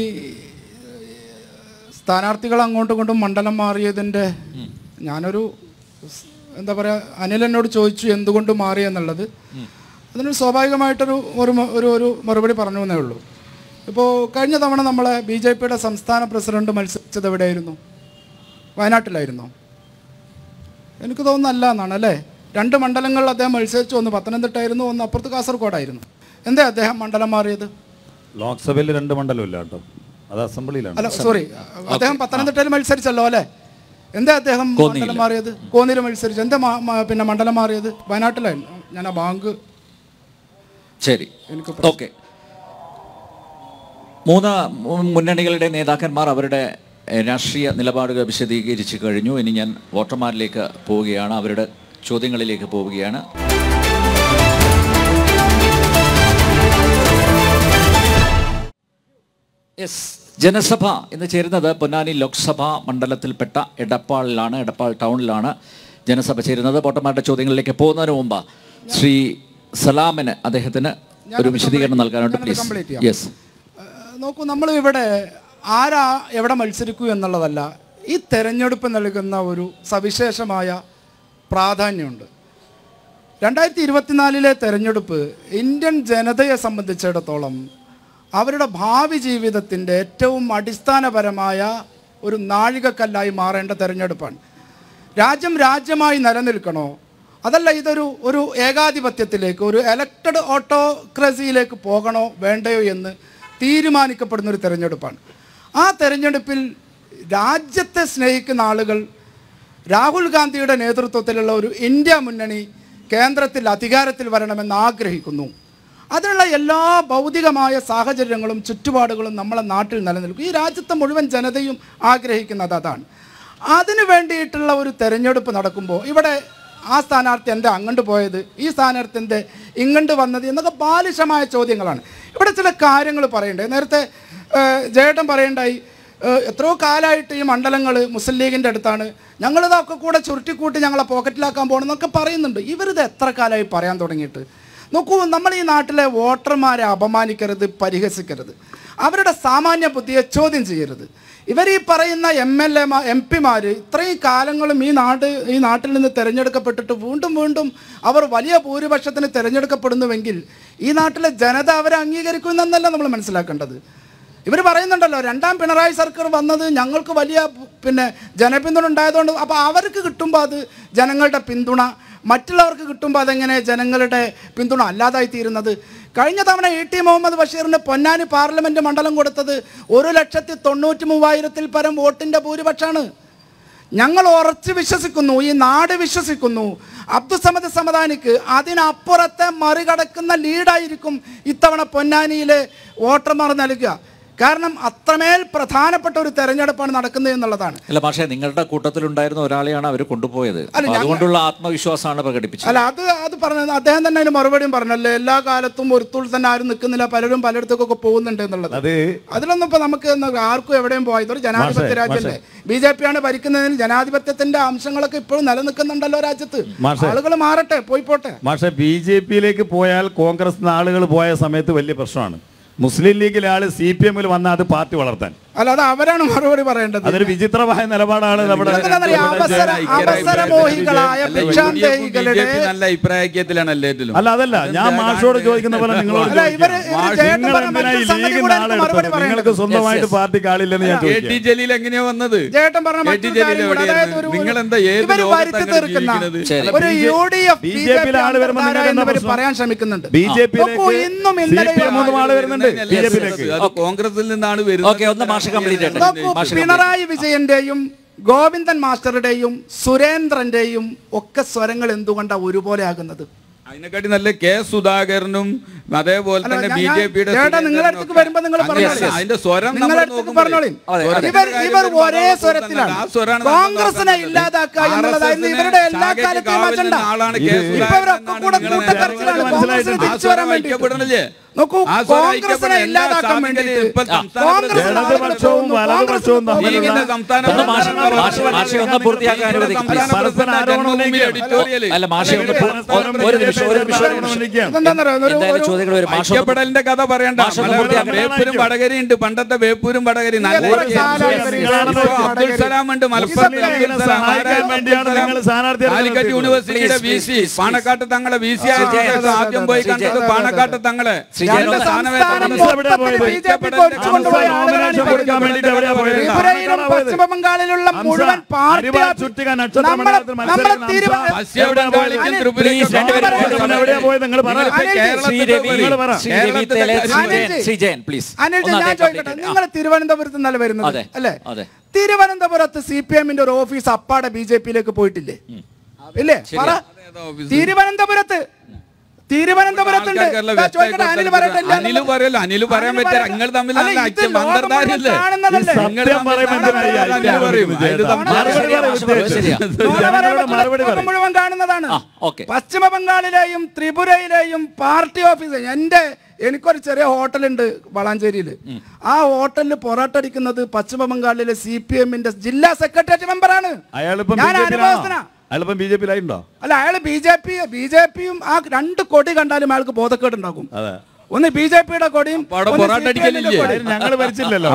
Speaker 2: സ്ഥാനാർത്ഥികൾ അങ്ങോട്ടും ഇങ്ങോട്ടും മണ്ഡലം മാറിയതിൻ്റെ, ഞാനൊരു എന്താ പറയുക, അനിൽ എന്നോട് ചോദിച്ചു എന്തുകൊണ്ട് മാറി എന്നുള്ളത്. അതിനൊരു സ്വാഭാവികമായിട്ടൊരു ഒരു മറുപടി പറഞ്ഞു എന്നേ ഉള്ളൂ. ഇപ്പോൾ കഴിഞ്ഞ തവണ നമ്മളെ BJPയുടെ സംസ്ഥാന പ്രസിഡന്റ് മത്സരിച്ചത് എവിടെയായിരുന്നു? വയനാട്ടിലായിരുന്നോ? എനിക്ക് തോന്നുന്നല്ല എന്നാണ്, അല്ലേ? 2 മണ്ഡലങ്ങളിൽ അദ്ദേഹം മത്സരിച്ചു. ഒന്ന് പത്തനംതിട്ടയായിരുന്നു, ഒന്ന് അപ്പുറത്ത് കാസർഗോഡായിരുന്നു. എന്താ അദ്ദേഹം മണ്ഡലം മാറിയത്?
Speaker 3: ലോക്സഭയിൽ 2 മണ്ഡലമില്ല കേട്ടോ, അത് അസംബ്ലിയിലാണ്.
Speaker 2: അല്ല സോറി, അദ്ദേഹം പത്തനംതിട്ടയിൽ മത്സരിച്ചല്ലോ അല്ലേ? എന്താ അദ്ദേഹം മണ്ഡലം മാറിയത്? കോന്നിയിൽ മത്സരിച്ചു. എന്താ പിന്നെ മണ്ഡലം മാറിയത്? വയനാട്ടിലായിരുന്നു. ഞാൻ ആ ബാങ്ക്
Speaker 1: ശരി, ഓക്കെ. 3 മുന്നണികളുടെ നേതാക്കന്മാർ അവരുടെ രാഷ്ട്രീയ നിലപാടുകൾ വിശദീകരിച്ചു കഴിഞ്ഞു. ഇനി ഞാൻ വോട്ടർമാരിലേക്ക് പോവുകയാണ്, അവരുടെ ചോദ്യങ്ങളിലേക്ക് പോവുകയാണ്. ജനസഭ ഇന്ന് ചേരുന്നത് പൊന്നാനി ലോക്സഭാ മണ്ഡലത്തിൽപ്പെട്ട എടപ്പാളിലാണ്, എടപ്പാൾ ടൗണിലാണ് ജനസഭ ചേരുന്നത്. വോട്ടർമാരുടെ ചോദ്യങ്ങളിലേക്ക് പോകുന്നതിന് മുമ്പ് ശ്രീ സലാമിന് അദ്ദേഹത്തിന് ഒരു വിശദീകരണം നൽകാനായിട്ട് പ്ലീസ്. യെസ്.
Speaker 2: നോക്കൂ, നമ്മൾ ഇവിടെ ആരാ എവിടെ മത്സരിക്കൂ എന്നുള്ളതല്ല, ഈ തെരഞ്ഞെടുപ്പ് നൽകുന്ന ഒരു സവിശേഷമായ പ്രാധാന്യമുണ്ട്. 2024 തെരഞ്ഞെടുപ്പ് ഇന്ത്യൻ ജനതയെ സംബന്ധിച്ചിടത്തോളം അവരുടെ ഭാവി ജീവിതത്തിൻ്റെ ഏറ്റവും അടിസ്ഥാനപരമായ ഒരു നാഴികക്കല്ലായി മാറേണ്ട തെരഞ്ഞെടുപ്പാണ്. രാജ്യമായി നിലനിൽക്കണോ, അതല്ല ഒരു ഏകാധിപത്യത്തിലേക്ക്, ഒരു എലക്റ്റഡ് ഓട്ടോക്രസിയിലേക്ക് പോകണോ വേണ്ടയോ എന്ന് തീരുമാനിക്കപ്പെടുന്നൊരു തെരഞ്ഞെടുപ്പാണ്. ആ തെരഞ്ഞെടുപ്പിൽ രാജ്യത്തെ സ്നേഹിക്കുന്ന ആളുകൾ രാഹുൽ ഗാന്ധിയുടെ നേതൃത്വത്തിലുള്ള ഒരു ഇന്ത്യ മുന്നണി കേന്ദ്രത്തിൽ അധികാരത്തിൽ വരണമെന്ന് ആഗ്രഹിക്കുന്നു. അതിനുള്ള എല്ലാ ഭൗതികമായ സാഹചര്യങ്ങളും ചുറ്റുപാടുകളും നമ്മളെ നാട്ടിൽ നിലനിൽക്കും. ഈ രാജ്യത്തെ മുഴുവൻ ജനതയും ആഗ്രഹിക്കുന്നത് അതാണ്. അതിനു വേണ്ടിയിട്ടുള്ള ഒരു തെരഞ്ഞെടുപ്പ് നടക്കുമ്പോൾ ഇവിടെ ആ സ്ഥാനാർത്ഥി എൻ്റെ അങ്ങോട്ട് പോയത്, ഈ സ്ഥാനാർത്ഥി എൻ്റെ ഇങ്ങോട്ട് വന്നത് എന്നൊക്കെ ബാലിശമായ ചോദ്യങ്ങളാണ്. ഇവിടെ ചില കാര്യങ്ങൾ പറയണ്ടേ. നേരത്തെ ജയേട്ടൻ പറയണ്ടായി, എത്രയോ കാലമായിട്ട് ഈ മണ്ഡലങ്ങൾ മുസ്ലിം ലീഗിൻ്റെ അടുത്താണ്, ഞങ്ങളിതൊക്കെ കൂടെ ചുരുട്ടിക്കൂട്ടി ഞങ്ങളെ പോക്കറ്റിലാക്കാൻ പോകണമെന്നൊക്കെ പറയുന്നുണ്ട്. ഇവരിത് എത്ര കാലമായി പറയാൻ തുടങ്ങിയിട്ട്? നോക്കൂ, നമ്മൾ ഈ നാട്ടിലെ വോട്ടർമാരെ അപമാനിക്കരുത്, പരിഹസിക്കരുത്, അവരുടെ സാമാന്യ ബുദ്ധിയെ ചോദ്യം ചെയ്യരുത്. ഇവർ ഈ പറയുന്ന MP-മാർ ഇത്രയും കാലങ്ങളും ഈ നാട്ടിൽ നിന്ന് തിരഞ്ഞെടുക്കപ്പെട്ടിട്ട് വീണ്ടും അവർ വലിയ ഭൂരിപക്ഷത്തിന് തിരഞ്ഞെടുക്കപ്പെടുന്നുവെങ്കിൽ ഈ നാട്ടിലെ ജനത അവരെ അംഗീകരിക്കുമെന്നല്ല നമ്മൾ മനസ്സിലാക്കേണ്ടത്. ഇവർ പറയുന്നുണ്ടല്ലോ, 2ാം പിണറായി സർക്കാർ വന്നത് ഞങ്ങൾക്ക് വലിയ ജനപിന്തുണ ഉണ്ടായതുകൊണ്ട്. അപ്പോൾ അവർക്ക് കിട്ടുമ്പോൾ അത് ജനങ്ങളുടെ പിന്തുണ, മറ്റുള്ളവർക്ക് കിട്ടുമ്പോൾ അതെങ്ങനെ ജനങ്ങളുടെ പിന്തുണ അല്ലാതായി തീരുന്നത്? കഴിഞ്ഞ തവണ ET മുഹമ്മദ് ബഷീറിന് പൊന്നാനി പാർലമെൻറ്റ് മണ്ഡലം കൊടുത്തത് 1,93,000-ൽ പരം വോട്ടിൻ്റെ ഭൂരിപക്ഷമാണ്. ഞങ്ങൾ ഉറച്ചു വിശ്വസിക്കുന്നു, ഈ നാട് വിശ്വസിക്കുന്നു, അബ്ദുസമദ് സമദാനിക്ക് അതിനപ്പുറത്തെ മറികടക്കുന്ന ലീഡായിരിക്കും ഇത്തവണ പൊന്നാനിയിലെ വോട്ടർമാർ നൽകുക. കാരണം അത്രമേൽ പ്രധാനപ്പെട്ട ഒരു തെരഞ്ഞെടുപ്പാണ് നടക്കുന്നത് എന്നുള്ളതാണ്.
Speaker 1: അല്ല പക്ഷേ നിങ്ങളുടെ കൂട്ടത്തിലുണ്ടായിരുന്ന ഒരാളെയാണ് അവർ കൊണ്ടുപോയത്, അതുകൊണ്ടുള്ള ആത്മവിശ്വാസമാണ് പ്രകടിപ്പിച്ചത്.
Speaker 2: അല്ല, അത് പറഞ്ഞത് അദ്ദേഹം തന്നെ അതിന് മറുപടിയും പറഞ്ഞല്ലോ, എല്ലാ കാലത്തും ഒരുത്തുൾ തന്നെ ആരും നിൽക്കുന്നില്ല, പലരും പലയിടത്തേക്കൊക്കെ പോകുന്നുണ്ട് എന്നുള്ളത്. അതിലൊന്നും ഇപ്പൊ നമുക്ക് ആർക്കും എവിടെയും പോയി, ഇതൊരു ജനാധിപത്യ രാജ്യമല്ലേ. BJP ആണ് ഭരിക്കുന്നതിൽ ജനാധിപത്യത്തിന്റെ അംശങ്ങളൊക്കെ ഇപ്പോഴും നിലനിൽക്കുന്നുണ്ടല്ലോ രാജ്യത്ത്. ആളുകൾ മാറട്ടെ, പോട്ടെ.
Speaker 3: പക്ഷേ BJP-യിലേക്ക് പോയാൽ കോൺഗ്രസ് ആളുകൾ പോയ സമയത്ത് വലിയ പ്രശ്നമാണ്. മുസ്ലിം ലീഗിലെ ആള് CPM-ൽ വന്ന അത് പാർട്ടി വളർത്താൻ.
Speaker 2: അല്ല, അത് അവരാണ് മറുപടി പറയേണ്ടത്.
Speaker 3: അതൊരു വിചിത്രമായ നിലപാടാണ് നമ്മുടെ അല്ല അതല്ല ഞാൻ മാഷോട് ചോദിക്കുന്ന പോലെ നിങ്ങളോട് നിങ്ങൾക്ക് സ്വന്തമായിട്ട് പാർട്ടി കാളില്ലെന്ന് ഞാൻ
Speaker 4: ചോദിച്ചു. ജലീൽ എങ്ങനെയാ വന്നത്? നിങ്ങൾ എന്താ
Speaker 3: BJP-യിലെ ആള് വരുമ്പോൾ
Speaker 2: പറയാൻ ശ്രമിക്കുന്നുണ്ട്.
Speaker 3: BJP-യിലേക്ക് ആള് വരുന്നുണ്ട്.
Speaker 4: കോൺഗ്രസിൽ നിന്നാണ് വരുന്നത്.
Speaker 2: പിണറായി വിജയന്റെയും ഗോവിന്ദൻ മാസ്റ്ററുടെയും സുരേന്ദ്രന്റെയും ഒക്കെ സ്വരങ്ങൾ എന്തുകൊണ്ടാണ് ഒരുപോലെ ആകുന്നത്?
Speaker 4: അതിനെക്കാട്ടി നല്ല K. സുധാകരനും അതേപോലെ തന്നെ BJP-യുടെ അതിന്റെ സ്വരം
Speaker 2: ഇവർ ഒരേ സ്വരത്തിലാണ്. കോൺഗ്രസിനെ ഇല്ലാതാക്കുക എന്നുള്ളതായിരുന്നു ഇവരുടെ എല്ലാ കാലത്തെയും അജണ്ട. നോക്കൂ, കോൺഗ്രസിനെ ഇല്ലാതാക്കാൻ വേണ്ടിയിട്ട്
Speaker 4: ഐക്യപ്പെടലിന്റെ കഥ പറയണ്ട. വേപ്പൂരും വടകരി ഉണ്ട്, പണ്ടത്തെ വേപ്പൂരും വടകരി. അബ്ദുൽ സലാം ഉണ്ട് മലപ്പുറത്ത്, കാലിക്കറ്റ് യൂണിവേഴ്സിറ്റിയുടെ VC, പാണക്കാട്ട് തങ്ങളെ VC ആദ്യം പോയി കണ്ടത് പാണക്കാട്ട് തങ്ങളെ.
Speaker 2: പശ്ചിമ ബംഗാളിലുള്ള മുഴുവൻ നിങ്ങൾ തിരുവനന്തപുരത്ത് നിന്നല്ല വരുന്നത് അല്ലേ? തിരുവനന്തപുരത്ത് CPM-ന്റെ ഒരു ഓഫീസ് അപ്പാടെ BJP-യിലേക്ക് പോയിട്ടില്ലേ? ഇല്ലേ? തിരുവനന്തപുരത്ത് മുഴുവൻ കാണുന്നതാണ്. പശ്ചിമ ബംഗാളിലെയും ത്രിപുരയിലെയും പാർട്ടി ഓഫീസ്. എനിക്കൊരു ചെറിയ ഹോട്ടലുണ്ട് വളാഞ്ചേരിയിൽ. ആ ഹോട്ടലിൽ പൊറോട്ടടിക്കുന്നത് പശ്ചിമ ബംഗാളിലെ CPM-ന്റെ ജില്ലാ സെക്രട്ടേറിയറ്റ് മെമ്പറാണ്. ഞാൻ അനുഭവസ്ഥനാ.
Speaker 3: അയാളിപ്പം BJP യിലായിട്ടുണ്ടോ?
Speaker 2: അല്ല, അയാൾ BJPയും ആ 2 കൊടി കണ്ടാലും അയാൾക്ക് ബോധക്കേടുണ്ടാകും.
Speaker 3: അതെ,
Speaker 2: ഒന്ന് BJPയുടെ കൊടിയും
Speaker 3: ഞങ്ങൾ ഭരിച്ചില്ലല്ലോ.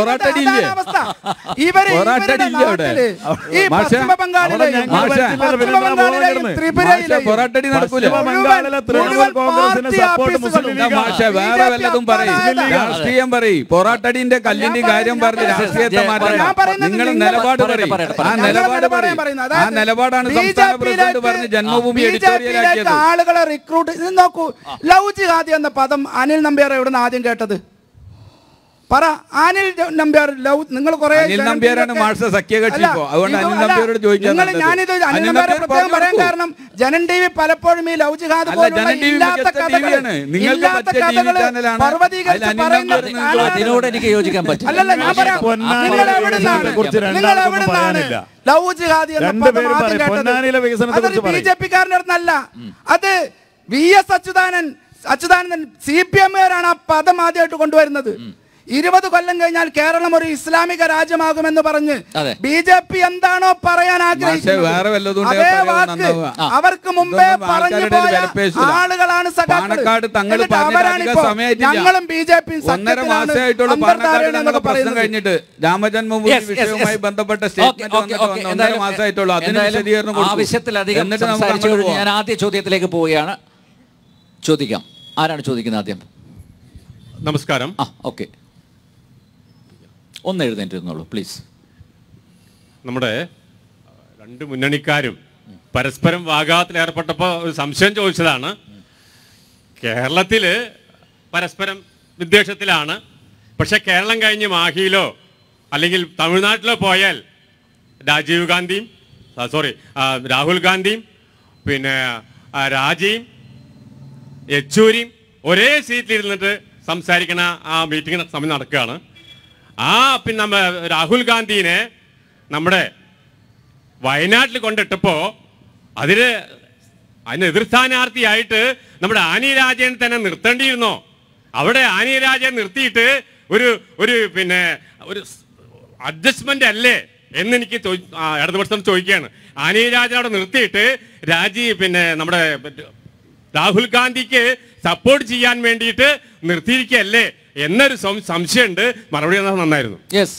Speaker 4: രാഷ്ട്രീയം പറയും, പൊറാട്ടടിന്റെ കല്ലിന്റെ കാര്യം പറഞ്ഞ് രാഷ്ട്രീയത്തെ മാറ്റണം. നിങ്ങൾ നിലപാട് പറയും. ആ നിലപാടാണ് സംസ്ഥാന പ്രസിഡന്റ് പറഞ്ഞ് ജന്മഭൂമി എഡിറ്റോറിയലാക്കിയത്.
Speaker 2: ആളുകളെ റിക്രൂട്ട് നോക്കൂ. ലവ് ജിഹാദി എന്ന പദം അനിൽ നമ്പ്യാർ എവിടുന്ന് ആദ്യം കേട്ടത്? പറ. അനിൽ നമ്പ്യാർ നിങ്ങൾ
Speaker 4: നമ്പ്യാരാണ് മാർക്സ് സഖ്യകക്ഷി. അതുകൊണ്ട് അനിൽ നമ്പ്യാരോട് ചോദിക്കാൻ
Speaker 2: ഞാനിത് അനിൽ നമ്പ്യാരെ പ്രത്യേകം പറയാൻ കാരണം ജനൻ TV പലപ്പോഴും ഈ ലവ് ജിഹാദ്
Speaker 1: അതിനോട് എനിക്ക് യോജിക്കാൻ പറ്റില്ല.
Speaker 2: അല്ലല്ല, ഞാൻ പറയാം. ലവ് ജിഹാദി എന്ന പദം ആദ്യം കേട്ടത് അതൊരു BJP-കാരൻ്റെ അടുത്തല്ല. അത് VS അച്യുതാനന്ദൻ CPM-കാരാണ് ആ പദം ആദ്യമായിട്ട് കൊണ്ടുവരുന്നത്. 20 കൊല്ലം കഴിഞ്ഞാൽ കേരളം ഒരു ഇസ്ലാമിക രാജ്യമാകുമെന്ന് പറഞ്ഞ് BJP എന്താണോ പറയാൻ ആഗ്രഹിക്കുന്നത് അതേ വാക്ക് അവർക്ക് മുമ്പേ പറഞ്ഞു പോയ ആളുകളാണ് ഞങ്ങളും BJP-യും
Speaker 4: കഴിഞ്ഞിട്ട് രാമജന്മഭൂമി വിഷയവുമായി ബന്ധപ്പെട്ട
Speaker 1: ആവശ്യത്തിലധികം ഞാൻ ആദ്യ ചോദ്യത്തിലേക്ക് പോവുകയാണ്. ചോദിക്കാം. ആരാണ് ചോദിക്കുന്നത് ആദ്യം?
Speaker 5: നമസ്കാരം.
Speaker 1: ഓക്കെ, ഒന്ന് എഴുന്നേറ്റിരുന്നുള്ളൂ പ്ലീസ്.
Speaker 5: നമ്മുടെ 2 മുന്നണിക്കാരും പരസ്പരം വാഗ്വാദത്തിലേർപ്പെട്ടപ്പോൾ ഒരു സംശയം ചോദിച്ചതാണ്. കേരളത്തിൽ പരസ്പരം വിദ്വേഷത്തിലാണ്, പക്ഷെ കേരളം കഴിഞ്ഞ് മാഹിയിലോ അല്ലെങ്കിൽ തമിഴ്നാട്ടിലോ പോയാൽ രാഹുൽ ഗാന്ധിയും പിന്നെ രാജിയും യെച്ചൂരിയും ഒരേ സീറ്റിലിരുന്നിട്ട് സംസാരിക്കണ ആ മീറ്റിംഗ് സമയം നടക്കുകയാണ്. പിന്നെ രാഹുൽ ഗാന്ധിനെ നമ്മുടെ വയനാട്ടിൽ കൊണ്ടിട്ടപ്പോൾ അതിന് എതിർ സ്ഥാനാർത്ഥിയായിട്ട് നമ്മുടെ ആനി രാജേനെ തന്നെ നിർത്തേണ്ടിയിരുന്നോ? അവിടെ ആനി രാജയെ നിർത്തിയിട്ട് ഒരു അഡ്ജസ്റ്റ്മെന്റ് അല്ലേ എന്നെനിക്ക് ഇടതുപക്ഷം ചോദിക്കുകയാണ്. ആനി രാജനെ അവിടെ നിർത്തിയിട്ട് നമ്മുടെ രാഹുൽ ഗാന്ധിക്ക് സപ്പോർട്ട് ചെയ്യാൻ വേണ്ടിയിട്ട് നിർത്തിയിരിക്കല്ലേ എന്നൊരു സംശയമുണ്ട്. മറുപടി നന്നായിരുന്നു.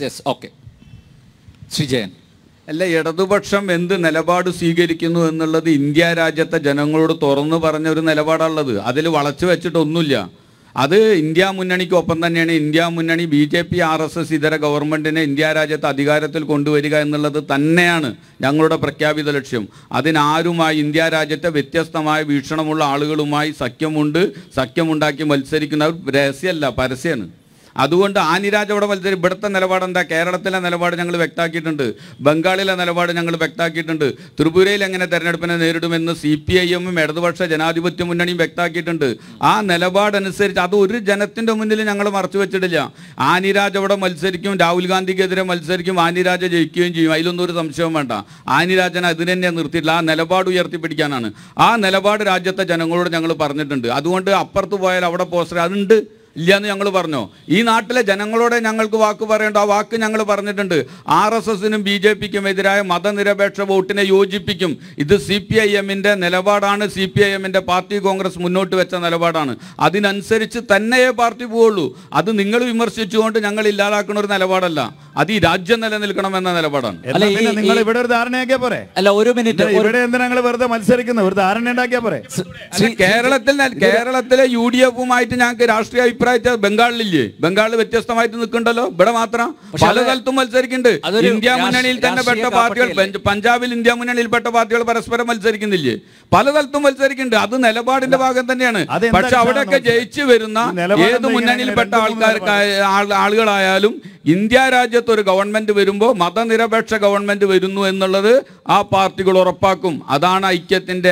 Speaker 1: ശ്രീജയൻ.
Speaker 4: അല്ല, ഇടതുപക്ഷം എന്ത് നിലപാട് സ്വീകരിക്കുന്നു എന്നുള്ളത് ഇന്ത്യ രാജ്യത്തെ ജനങ്ങളോട് തുറന്നു പറഞ്ഞ ഒരു നിലപാടാണുള്ളത്. അതിൽ വളച്ചു വെച്ചിട്ടൊന്നുമില്ല. അത് ഇന്ത്യ മുന്നണിക്ക് ഒപ്പം തന്നെയാണ്. ഇന്ത്യ മുന്നണി BJP RSS ഇതര ഗവൺമെൻറ്റിനെ ഇന്ത്യ രാജ്യത്ത് അധികാരത്തിൽ കൊണ്ടുവരിക എന്നുള്ളത് തന്നെയാണ് ഞങ്ങളുടെ പ്രഖ്യാപിത ലക്ഷ്യം. അതിനാരുമായി ഇന്ത്യ രാജ്യത്തെ വ്യത്യസ്തമായ വീക്ഷണമുള്ള ആളുകളുമായി സഖ്യമുണ്ടാക്കി മത്സരിക്കുന്ന രഹസ്യമല്ല, പരസ്യമാണ്. അതുകൊണ്ട് ആനിരാജ് അവിടെ മത്സരം. ഇവിടുത്തെ നിലപാടെന്താ? കേരളത്തിലെ നിലപാട് ഞങ്ങൾ വ്യക്തമാക്കിയിട്ടുണ്ട്, ബംഗാളിലെ നിലപാട് ഞങ്ങൾ വ്യക്തമാക്കിയിട്ടുണ്ട്, ത്രിപുരയിൽ എങ്ങനെ തെരഞ്ഞെടുപ്പിനെ നേരിടുമെന്ന് CPI-ഉം ഇടതുപക്ഷ ജനാധിപത്യ മുന്നണിയും വ്യക്തമാക്കിയിട്ടുണ്ട്. ആ നിലപാടനുസരിച്ച് അത് ഒരു ജനത്തിൻ്റെ മുന്നിൽ ഞങ്ങൾ മറച്ചു വെച്ചിട്ടില്ല. ആനിരാജ് അവിടെ മത്സരിക്കും, രാഹുൽ ഗാന്ധിക്കെതിരെ മത്സരിക്കും, ആനിരാജ ജയിക്കുകയും ചെയ്യും. അതിലൊന്നും ഒരു സംശയവും വേണ്ട. ആനിരാജനെ അതിന് തന്നെ നിർത്തിയിട്ടില്ല. ആ നിലപാട് ഉയർത്തിപ്പിടിക്കാനാണ്. ആ നിലപാട് രാജ്യത്തെ ജനങ്ങളോട് ഞങ്ങൾ പറഞ്ഞിട്ടുണ്ട്. അതുകൊണ്ട് അപ്പുറത്ത് പോയാൽ അവിടെ പോസ്റ്റർ അതുണ്ട് ഇല്ലയെന്ന് ഞങ്ങൾ പറഞ്ഞോ? ഈ നാട്ടിലെ ജനങ്ങളോടെ ഞങ്ങൾക്ക് വാക്ക് പറയേണ്ട ആ വാക്ക് ഞങ്ങൾ പറഞ്ഞിട്ടുണ്ട്. RSS-നും BJP-ക്കും എതിരായ മതനിരപേക്ഷ വോട്ടിനെ യോജിപ്പിക്കും. ഇത് CPI-എമ്മിൻ്റെ നിലപാടാണ്. CPI-എമ്മിൻ്റെ പാർട്ടി കോൺഗ്രസ് മുന്നോട്ട് വെച്ച നിലപാടാണ്. അതിനനുസരിച്ച് തന്നെയേ പാർട്ടി പോവുള്ളൂ. അത് നിങ്ങൾ വിമർശിച്ചുകൊണ്ട് ഞങ്ങൾ ഇല്ലാതാക്കുന്ന ഒരു നിലപാടല്ല. അത് ഈ രാജ്യം നിലനിൽക്കണമെന്ന നിലപാടാണ്.
Speaker 3: നിങ്ങൾ ഇവിടെ ഒരു ധാരണയാക്കിയാ പോരെ?
Speaker 1: അല്ല, ഒരു മിനിറ്റ്.
Speaker 3: ഇവിടെ എന്തിനാ ഞങ്ങൾ വെറുതെ മത്സരിക്കുന്നത്? ഒരു ധാരണ ഉണ്ടാക്കിയാ പോരെ?
Speaker 4: കേരളത്തിലെ UDF-ഉമായിട്ട് ഞങ്ങൾക്ക് രാഷ്ട്രീയ അഭിപ്രായത്തിൽ ബംഗാളിലില്ലേ? ബംഗാളിൽ വ്യത്യസ്തമായിട്ട് നിൽക്കുന്നുണ്ടല്ലോ. ഇവിടെ മാത്രം പല സ്ഥലത്തും മത്സരിക്കുന്നുണ്ട്. ഇന്ത്യ മുന്നണിയിൽ തന്നെ പെട്ട പാർട്ടികൾ, പഞ്ചാബിൽ ഇന്ത്യ മുന്നണിയിൽപ്പെട്ട പാർട്ടികൾ പരസ്പരം മത്സരിക്കുന്നില്ലേ? പല സ്ഥലത്തും മത്സരിക്കുന്നുണ്ട്. അത് നിലപാടിന്റെ ഭാഗം തന്നെയാണ്. പക്ഷെ അവിടെയൊക്കെ ജയിച്ചു വരുന്ന ഏത് മുന്നണിയിൽപ്പെട്ട ആളുകളായാലും ഇന്ത്യ രാജ്യത്ത് ഒരു ഗവൺമെന്റ് വരുമ്പോൾ മതനിരപേക്ഷ ഗവൺമെന്റ് വരുന്നു എന്നുള്ളത് ആ പാർട്ടികൾ ഉറപ്പാക്കും. അതാണ് ഐക്യത്തിന്റെ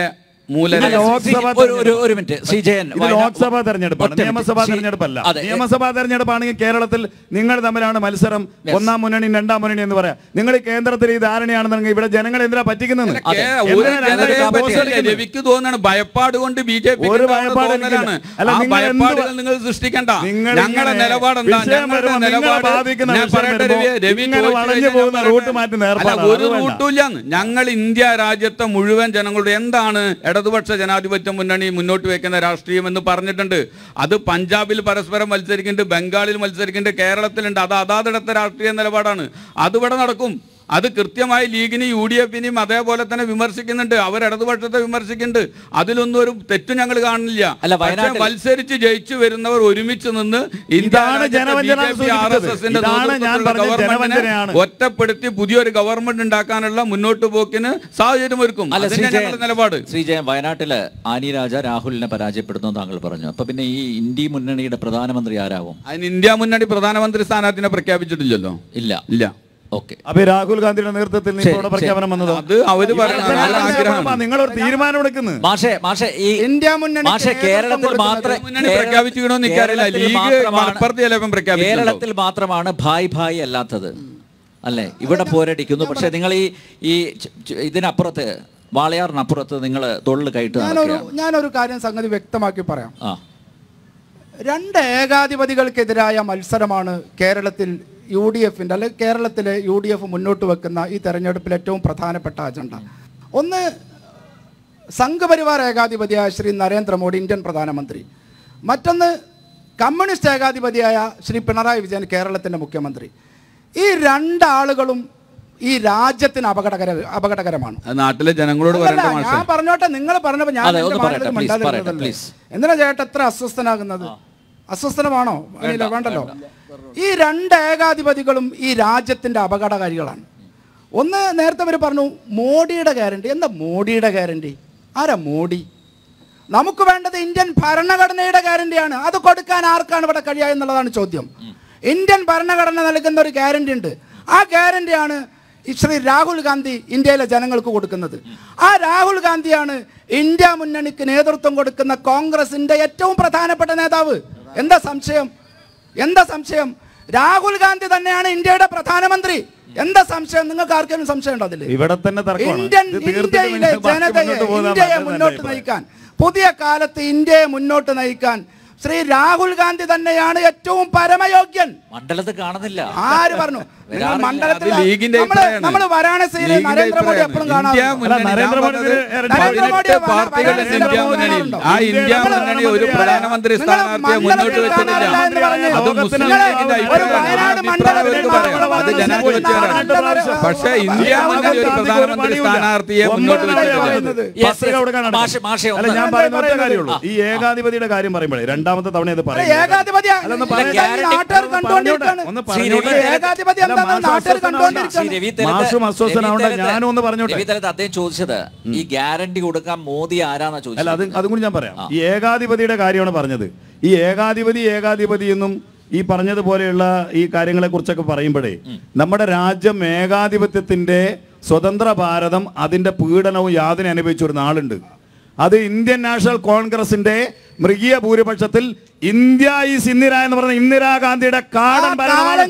Speaker 1: ഒരു മിനിറ്റ് ശ്രീജയൻ,
Speaker 3: ലോക്സഭാ തെരഞ്ഞെടുപ്പാണ്, നിയമസഭാ തെരഞ്ഞെടുപ്പല്ല. നിയമസഭാ തെരഞ്ഞെടുപ്പാണെങ്കിൽ കേരളത്തിൽ നിങ്ങൾ തമ്മിലാണ് മത്സരം, ഒന്നാം മുന്നണി രണ്ടാം മുന്നണി എന്ന് പറയാം. നിങ്ങൾ ഈ കേന്ദ്രത്തിൽ ഈ ധാരണയാണെന്നുണ്ടെങ്കിൽ ഇവിടെ ജനങ്ങൾ എന്തിനാ പറ്റിക്കുന്നത്?
Speaker 4: രവിക്ക് തോന്നുന്നു ഭയപ്പാട് കൊണ്ട് ബി ജെ പി നിങ്ങൾ സൃഷ്ടിക്കണ്ട. ഞങ്ങളുടെ നിലപാട് എന്താ? ഞങ്ങളുടെ നിലപാട് ഒരു റൂട്ടുമില്ലാന്ന്. ഞങ്ങൾ ഇന്ത്യ രാജ്യത്തെ മുഴുവൻ ജനങ്ങളുടെ എന്താണ് ഇടതുപക്ഷ ജനാധിപത്യ മുന്നണി മുന്നോട്ട് വെക്കുന്ന രാഷ്ട്രീയം എന്ന് പറഞ്ഞിട്ടുണ്ട്. അത് പഞ്ചാബിൽ പരസ്പരം മത്സരിക്കുന്നുണ്ട്, ബംഗാളിൽ മത്സരിക്കുന്നുണ്ട്, കേരളത്തിലുണ്ട്. അത് അതാതിടത്തെ രാഷ്ട്രീയ നിലപാടാണ്. അതിവിടെ നടക്കും. അത് കൃത്യമായി ലീഗിനെയും യു ഡി എഫിനെയും അതേപോലെ തന്നെ വിമർശിക്കുന്നുണ്ട്. അവർ ഇടതുപക്ഷത്തെ വിമർശിക്കുന്നുണ്ട്. അതിലൊന്നും ഒരു തെറ്റും ഞങ്ങൾ കാണുന്നില്ല. മത്സരിച്ച് ജയിച്ചു വരുന്നവർ ഒരുമിച്ച് നിന്ന് ഒറ്റപ്പെടുത്തി പുതിയൊരു ഗവൺമെന്റ് ഉണ്ടാക്കാനുള്ള മുന്നോട്ട് പോക്കിന് സാഹചര്യം ഒരുക്കും. ഞങ്ങളുടെ നിലപാട്.
Speaker 1: ശ്രീജയൻ, വയനാട്ടില് ആനി രാജ രാഹുലിനെ പരാജയപ്പെടുന്നു താങ്കൾ പറഞ്ഞു. അപ്പൊ പിന്നെ ഈ ഇന്ത്യ മുന്നണിയുടെ പ്രധാനമന്ത്രി ആരാകും?
Speaker 4: അതിന് ഇന്ത്യ മുന്നണി പ്രധാനമന്ത്രി സ്ഥാനാർത്ഥിനെ പ്രഖ്യാപിച്ചിട്ടില്ലല്ലോ.
Speaker 1: ഇല്ല.
Speaker 3: ഓക്കെ, അപ്പൊ രാഹുൽ ഗാന്ധിയുടെ നേതൃത്വത്തിൽ പ്രഖ്യാപനം വന്നത് അത് അവര് നിങ്ങളൊരു തീരുമാനം എടുക്കുന്നത്.
Speaker 1: ഇന്ത്യ മുന്നണി കേരളത്തിൽ മാത്രമാണ് ഭായ് അല്ലാത്തത് അല്ലേ? ഇവിടെ പോരടിക്കുന്നു. പക്ഷെ നിങ്ങൾ ഈ ഇതിനപ്പുറത്ത് വാളയാറിനപ്പുറത്ത് നിങ്ങൾ തൊഴിൽ കയറ്റ്.
Speaker 2: ഞാനൊരു കാര്യം സംഗതി വ്യക്തമാക്കി പറയാം. രണ്ട് ഏകാധിപതികൾക്കെതിരായ മത്സരമാണ് കേരളത്തിൽ യു ഡി എഫിൻ്റെ അല്ലെങ്കിൽ കേരളത്തിലെ യു ഡി എഫ് മുന്നോട്ട് വെക്കുന്ന ഈ തെരഞ്ഞെടുപ്പിൽ ഏറ്റവും പ്രധാനപ്പെട്ട അജണ്ട. ഒന്ന്, സംഘപരിവാർ ഏകാധിപതിയായ ശ്രീ നരേന്ദ്രമോദി ഇന്ത്യൻ പ്രധാനമന്ത്രി. മറ്റൊന്ന്, കമ്മ്യൂണിസ്റ്റ് ഏകാധിപതിയായ ശ്രീ പിണറായി വിജയൻ കേരളത്തിൻ്റെ മുഖ്യമന്ത്രി. ഈ രണ്ടാളുകളും ഈ രാജ്യത്തിന് അപകടകരമാണ്.
Speaker 4: നാട്ടിലെ ജനങ്ങളോട്
Speaker 2: ഞാൻ പറഞ്ഞോട്ടെ, നിങ്ങൾ പറഞ്ഞപ്പോൾ ഞാൻ എന്തിനാ ചേട്ടാ എത്ര അസ്വസ്ഥനാകുന്നത്? അസ്വസ്ഥനമാണോ? വേണ്ടല്ലോ. ഈ രണ്ട് ഏകാധിപതികളും ഈ രാജ്യത്തിൻ്റെ അപകടകാരികളാണ്. ഒന്ന്, നേരത്തെ അവർ പറഞ്ഞു മോഡിയുടെ ഗ്യാരണ്ടി. എന്താ മോഡിയുടെ ഗ്യാരണ്ടി? ആരാ മോഡി? നമുക്ക് വേണ്ടത് ഇന്ത്യൻ ഭരണഘടനയുടെ ഗ്യാരണ്ടിയാണ്. അത് കൊടുക്കാൻ ആർക്കാണ് ഇവിടെ കഴിയുക എന്നുള്ളതാണ് ചോദ്യം. ഇന്ത്യൻ ഭരണഘടന നൽകുന്ന ഒരു ഗ്യാരണ്ടി ഉണ്ട്. ആ ഗ്യാരണ്ടിയാണ് ശ്രീ രാഹുൽ ഗാന്ധി ഇന്ത്യയിലെ ജനങ്ങൾക്ക് കൊടുക്കുന്നത്. ആ രാഹുൽ ഗാന്ധിയാണ് ഇന്ത്യ മുന്നണിക്ക് നേതൃത്വം കൊടുക്കുന്ന കോൺഗ്രസിൻ്റെ ഏറ്റവും പ്രധാനപ്പെട്ട നേതാവ്. എന്താ സംശയം? രാഹുൽ ഗാന്ധി തന്നെയാണ് ഇന്ത്യയുടെ പ്രധാനമന്ത്രി. എന്താ സംശയം? നിങ്ങൾക്ക് ആർക്കെങ്കിലും സംശയം ഉണ്ടോ അതിൽ? ഇന്ത്യയിലെ ഇന്ത്യയെ മുന്നോട്ട് നയിക്കാൻ, പുതിയ കാലത്ത് ഇന്ത്യയെ മുന്നോട്ട് നയിക്കാൻ ശ്രീ രാഹുൽ ഗാന്ധി തന്നെയാണ് ഏറ്റവും പരമയോഗ്യൻ.
Speaker 1: മണ്ഡലത്തിൽ കാണുന്നില്ല.
Speaker 2: ആര് പറഞ്ഞു? മണ്ഡലത്തിൽ നമ്മൾ വാരാണസിയിലെ നരേന്ദ്രമോദി എപ്പോഴും കാണാം.
Speaker 4: പക്ഷേ ഇന്ത്യ മുന്നണി ഒരു പ്രധാനമന്ത്രി സ്ഥാനാർത്ഥിയെ മുന്നോട്ട്
Speaker 3: വെച്ചിട്ടില്ല. ഞാൻ പറയുന്ന ഒറ്റ കാര്യമുള്ളൂ. ഈ ഏകാധിപതിയുടെ കാര്യം പറയുമ്പോഴേ രണ്ടാമത്തെ തവണ ഇത് പറയും.
Speaker 1: അദ്ദേഹം ചോദിച്ചത് ഈ ഗ്യാരണ്ടി കൊടുക്കാൻ മോദി ആരാന്നാ ചോദിച്ചത്.
Speaker 3: അല്ല, അതും കൂടി ഞാൻ പറയാം. ഈ ഏകാധിപതിയുടെ കാര്യമാണ് പറഞ്ഞത്. ഈ ഏകാധിപതി എന്നും ഈ പറഞ്ഞതുപോലെയുള്ള ഈ കാര്യങ്ങളെ കുറിച്ചൊക്കെ പറയുമ്പോഴേ നമ്മുടെ രാജ്യം ഏകാധിപത്യത്തിന്റെ സ്വതന്ത്ര ഭാരതം അതിന്റെ പീഡനവും യാതന അനുഭവിച്ച ഒരു നാളുണ്ട്. അത് ഇന്ത്യൻ നാഷണൽ കോൺഗ്രസിന്റെ മൃഗീയ ഭൂരിപക്ഷത്തിൽ ഇന്ത്യ ഈസ് ഇന്ദിര എന്ന് പറഞ്ഞ ഇന്ദിരാഗാന്ധിയുടെ കാടൻ ഭരണമാണ്.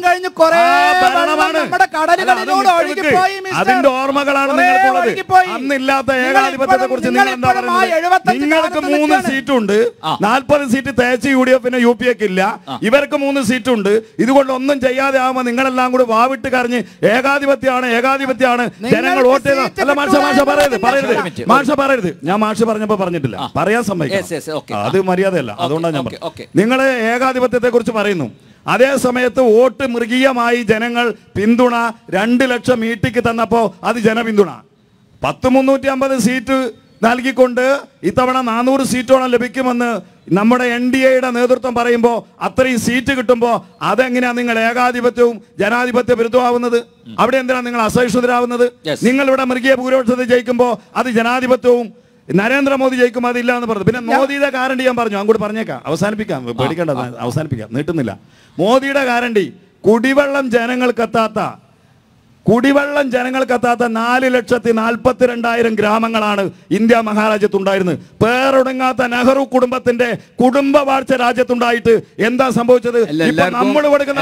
Speaker 3: അതിന്റെ ഓർമ്മകളാണ് നിങ്ങൾക്കുള്ളത്. അന്നില്ലാത്ത ഏകാധിപത്യത്തെ കുറിച്ച് നിങ്ങൾ എന്താ പറയുന്നത്? നിങ്ങൾക്ക് 3 സീറ്റുണ്ട്, 40 സീറ്റ് തേച്ച് യു ഡി എഫിന് യു പി എക്ക് ഇല്ല. ഇവർക്ക് 3 സീറ്റുണ്ട്. ഇതുകൊണ്ട് ഒന്നും ചെയ്യാതെ ആവുമ്പോൾ നിങ്ങളെല്ലാം കൂടി വാവിട്ട് കരഞ്ഞ് ഏകാധിപത്യമാണ് ജനങ്ങൾ വോട്ട് ചെയ്ത. അല്ല, മാഷ പറയരുത്. ഞാൻ മാഷ് പറഞ്ഞപ്പോ പറഞ്ഞിട്ടില്ല, പറയാൻ സമ്മതിക്കാം. അത് മര്യാദയല്ല. അതുകൊണ്ടാണ് ഞാൻ പറഞ്ഞത്. നിങ്ങൾ ഏകാധിപത്യത്തെ കുറിച്ച് പറയുന്നു. അതേ സമയത്ത് വോട്ട് മൃഗീയമായി ജനങ്ങൾ പിന്തുണ 2 ലക്ഷം ഈട്ടിക്ക് തന്നപ്പോൾ അത് ജനപിന്തുണ. 350 സീറ്റ് നൽകിക്കൊണ്ട് ഇത്തവണ 400 സീറ്റോളം ലഭിക്കുമെന്ന് നമ്മുടെ NDAയുടെ നേതൃത്വം പറയുമ്പോൾ അത്രയും സീറ്റ് കിട്ടുമ്പോൾ അതെങ്ങനെയാണ് നിങ്ങൾ ഏകാധിപത്യവും ജനാധിപത്യ വിരുദ്ധമാവുന്നത്? അവിടെ എന്തിനാണ് നിങ്ങൾ അസഹിഷ്ണുതരാവുന്നത്? നിങ്ങളിവിടെ മൃഗീയ ഭൂരിപക്ഷത്തിൽ ജയിക്കുമ്പോൾ അത് ജനാധിപത്യവും, നരേന്ദ്രമോദി ജയിക്കും അതില്ല എന്ന് പറഞ്ഞു. പിന്നെ മോദിയുടെ ഗ്യാരണ്ടി ഞാൻ പറഞ്ഞു, അങ്ങോട്ട് പറഞ്ഞേക്കാം, അവസാനിപ്പിക്കാം, നീട്ടുന്നില്ല. മോദിയുടെ ഗ്യാരണ്ടി കുടിവെള്ളം ജനങ്ങൾക്ക് എത്താത്ത കുടിവെള്ളം ജനങ്ങൾക്കെത്താത്ത 4,42,000 ഗ്രാമങ്ങളാണ് ഇന്ത്യ മഹാരാജ്യത്തുണ്ടായിരുന്നത്. പേരൊടുങ്ങാത്ത നെഹ്റു കുടുംബത്തിന്റെ കുടുംബവാഴ്ച രാജ്യത്തുണ്ടായിട്ട് എന്താ സംഭവിച്ചത്? നമ്മൾ കൊടുക്കുന്ന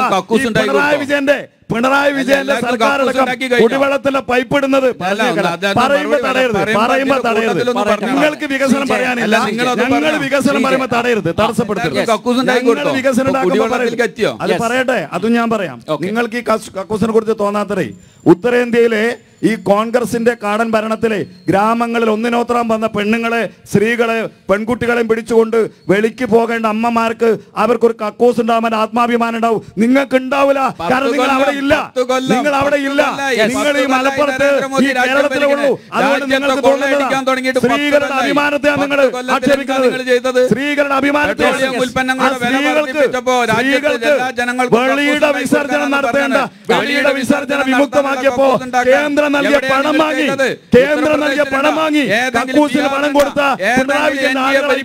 Speaker 3: പിണറായി വിജയന്റെ സർക്കാരടക്കം കുടിവെള്ളത്തിന്റെ പൈപ്പ് ഇടുന്നത് പറയുമ്പോ തടയരുത്. നിങ്ങൾക്ക് വികസനം പറയാനില്ല, ഞങ്ങൾ വികസനം പറയുമ്പോ തടയരുത്, തടസ്സപ്പെടുത്തരുത്. വികസനം അത് പറയട്ടെ, അതും ഞാൻ പറയാം. നിങ്ങൾക്ക് ഈ കക്കൂസിനെ കുറിച്ച് തോന്നാത്തതേ, ഉത്തരേന്ത്യയിലെ ഈ കോൺഗ്രസിന്റെ കാടൻ ഭരണത്തിലെ ഗ്രാമങ്ങളിൽ ഒന്നിനോത്രം വന്ന പെണ്ണുങ്ങളെ, സ്ത്രീകളെ, പെൺകുട്ടികളെയും പിടിച്ചുകൊണ്ട് വെളിക്ക് പോകേണ്ട അമ്മമാർക്ക് അവർക്കൊരു കക്കൂസ് ഉണ്ടാവാൻ ആത്മാഭിമാനം ഉണ്ടാവും. നിങ്ങൾക്ക് ഉണ്ടാവില്ല, കാരണം നിങ്ങൾ അവിടെ ഇല്ല. നിങ്ങൾ അവിടെ ഇല്ല. നിങ്ങൾ ഈ മലപ്പുറത്ത്, ഈ കേരളത്തിലേ ഉള്ളൂ. അതുകൊണ്ട് നിങ്ങൾക്ക് തോന്നുന്നത് സ്ത്രീകളുടെ അഭിമാനത്തെയാണ് നിങ്ങൾ ആക്ഷേപിക്കുന്നത്. സ്ത്രീകളുടെ അഭിമാനത്തെ വെളിയുടെ വിസർജനം നടത്തേണ്ട, വെളിയുടെ വിസർജനം വിമുക്തമാക്കിയപ്പോ കേന്ദ്രം നൽകിയ പണം വാങ്ങി കക്കൂസിന് പണം കൊടുത്ത പിണറായി വിജയൻ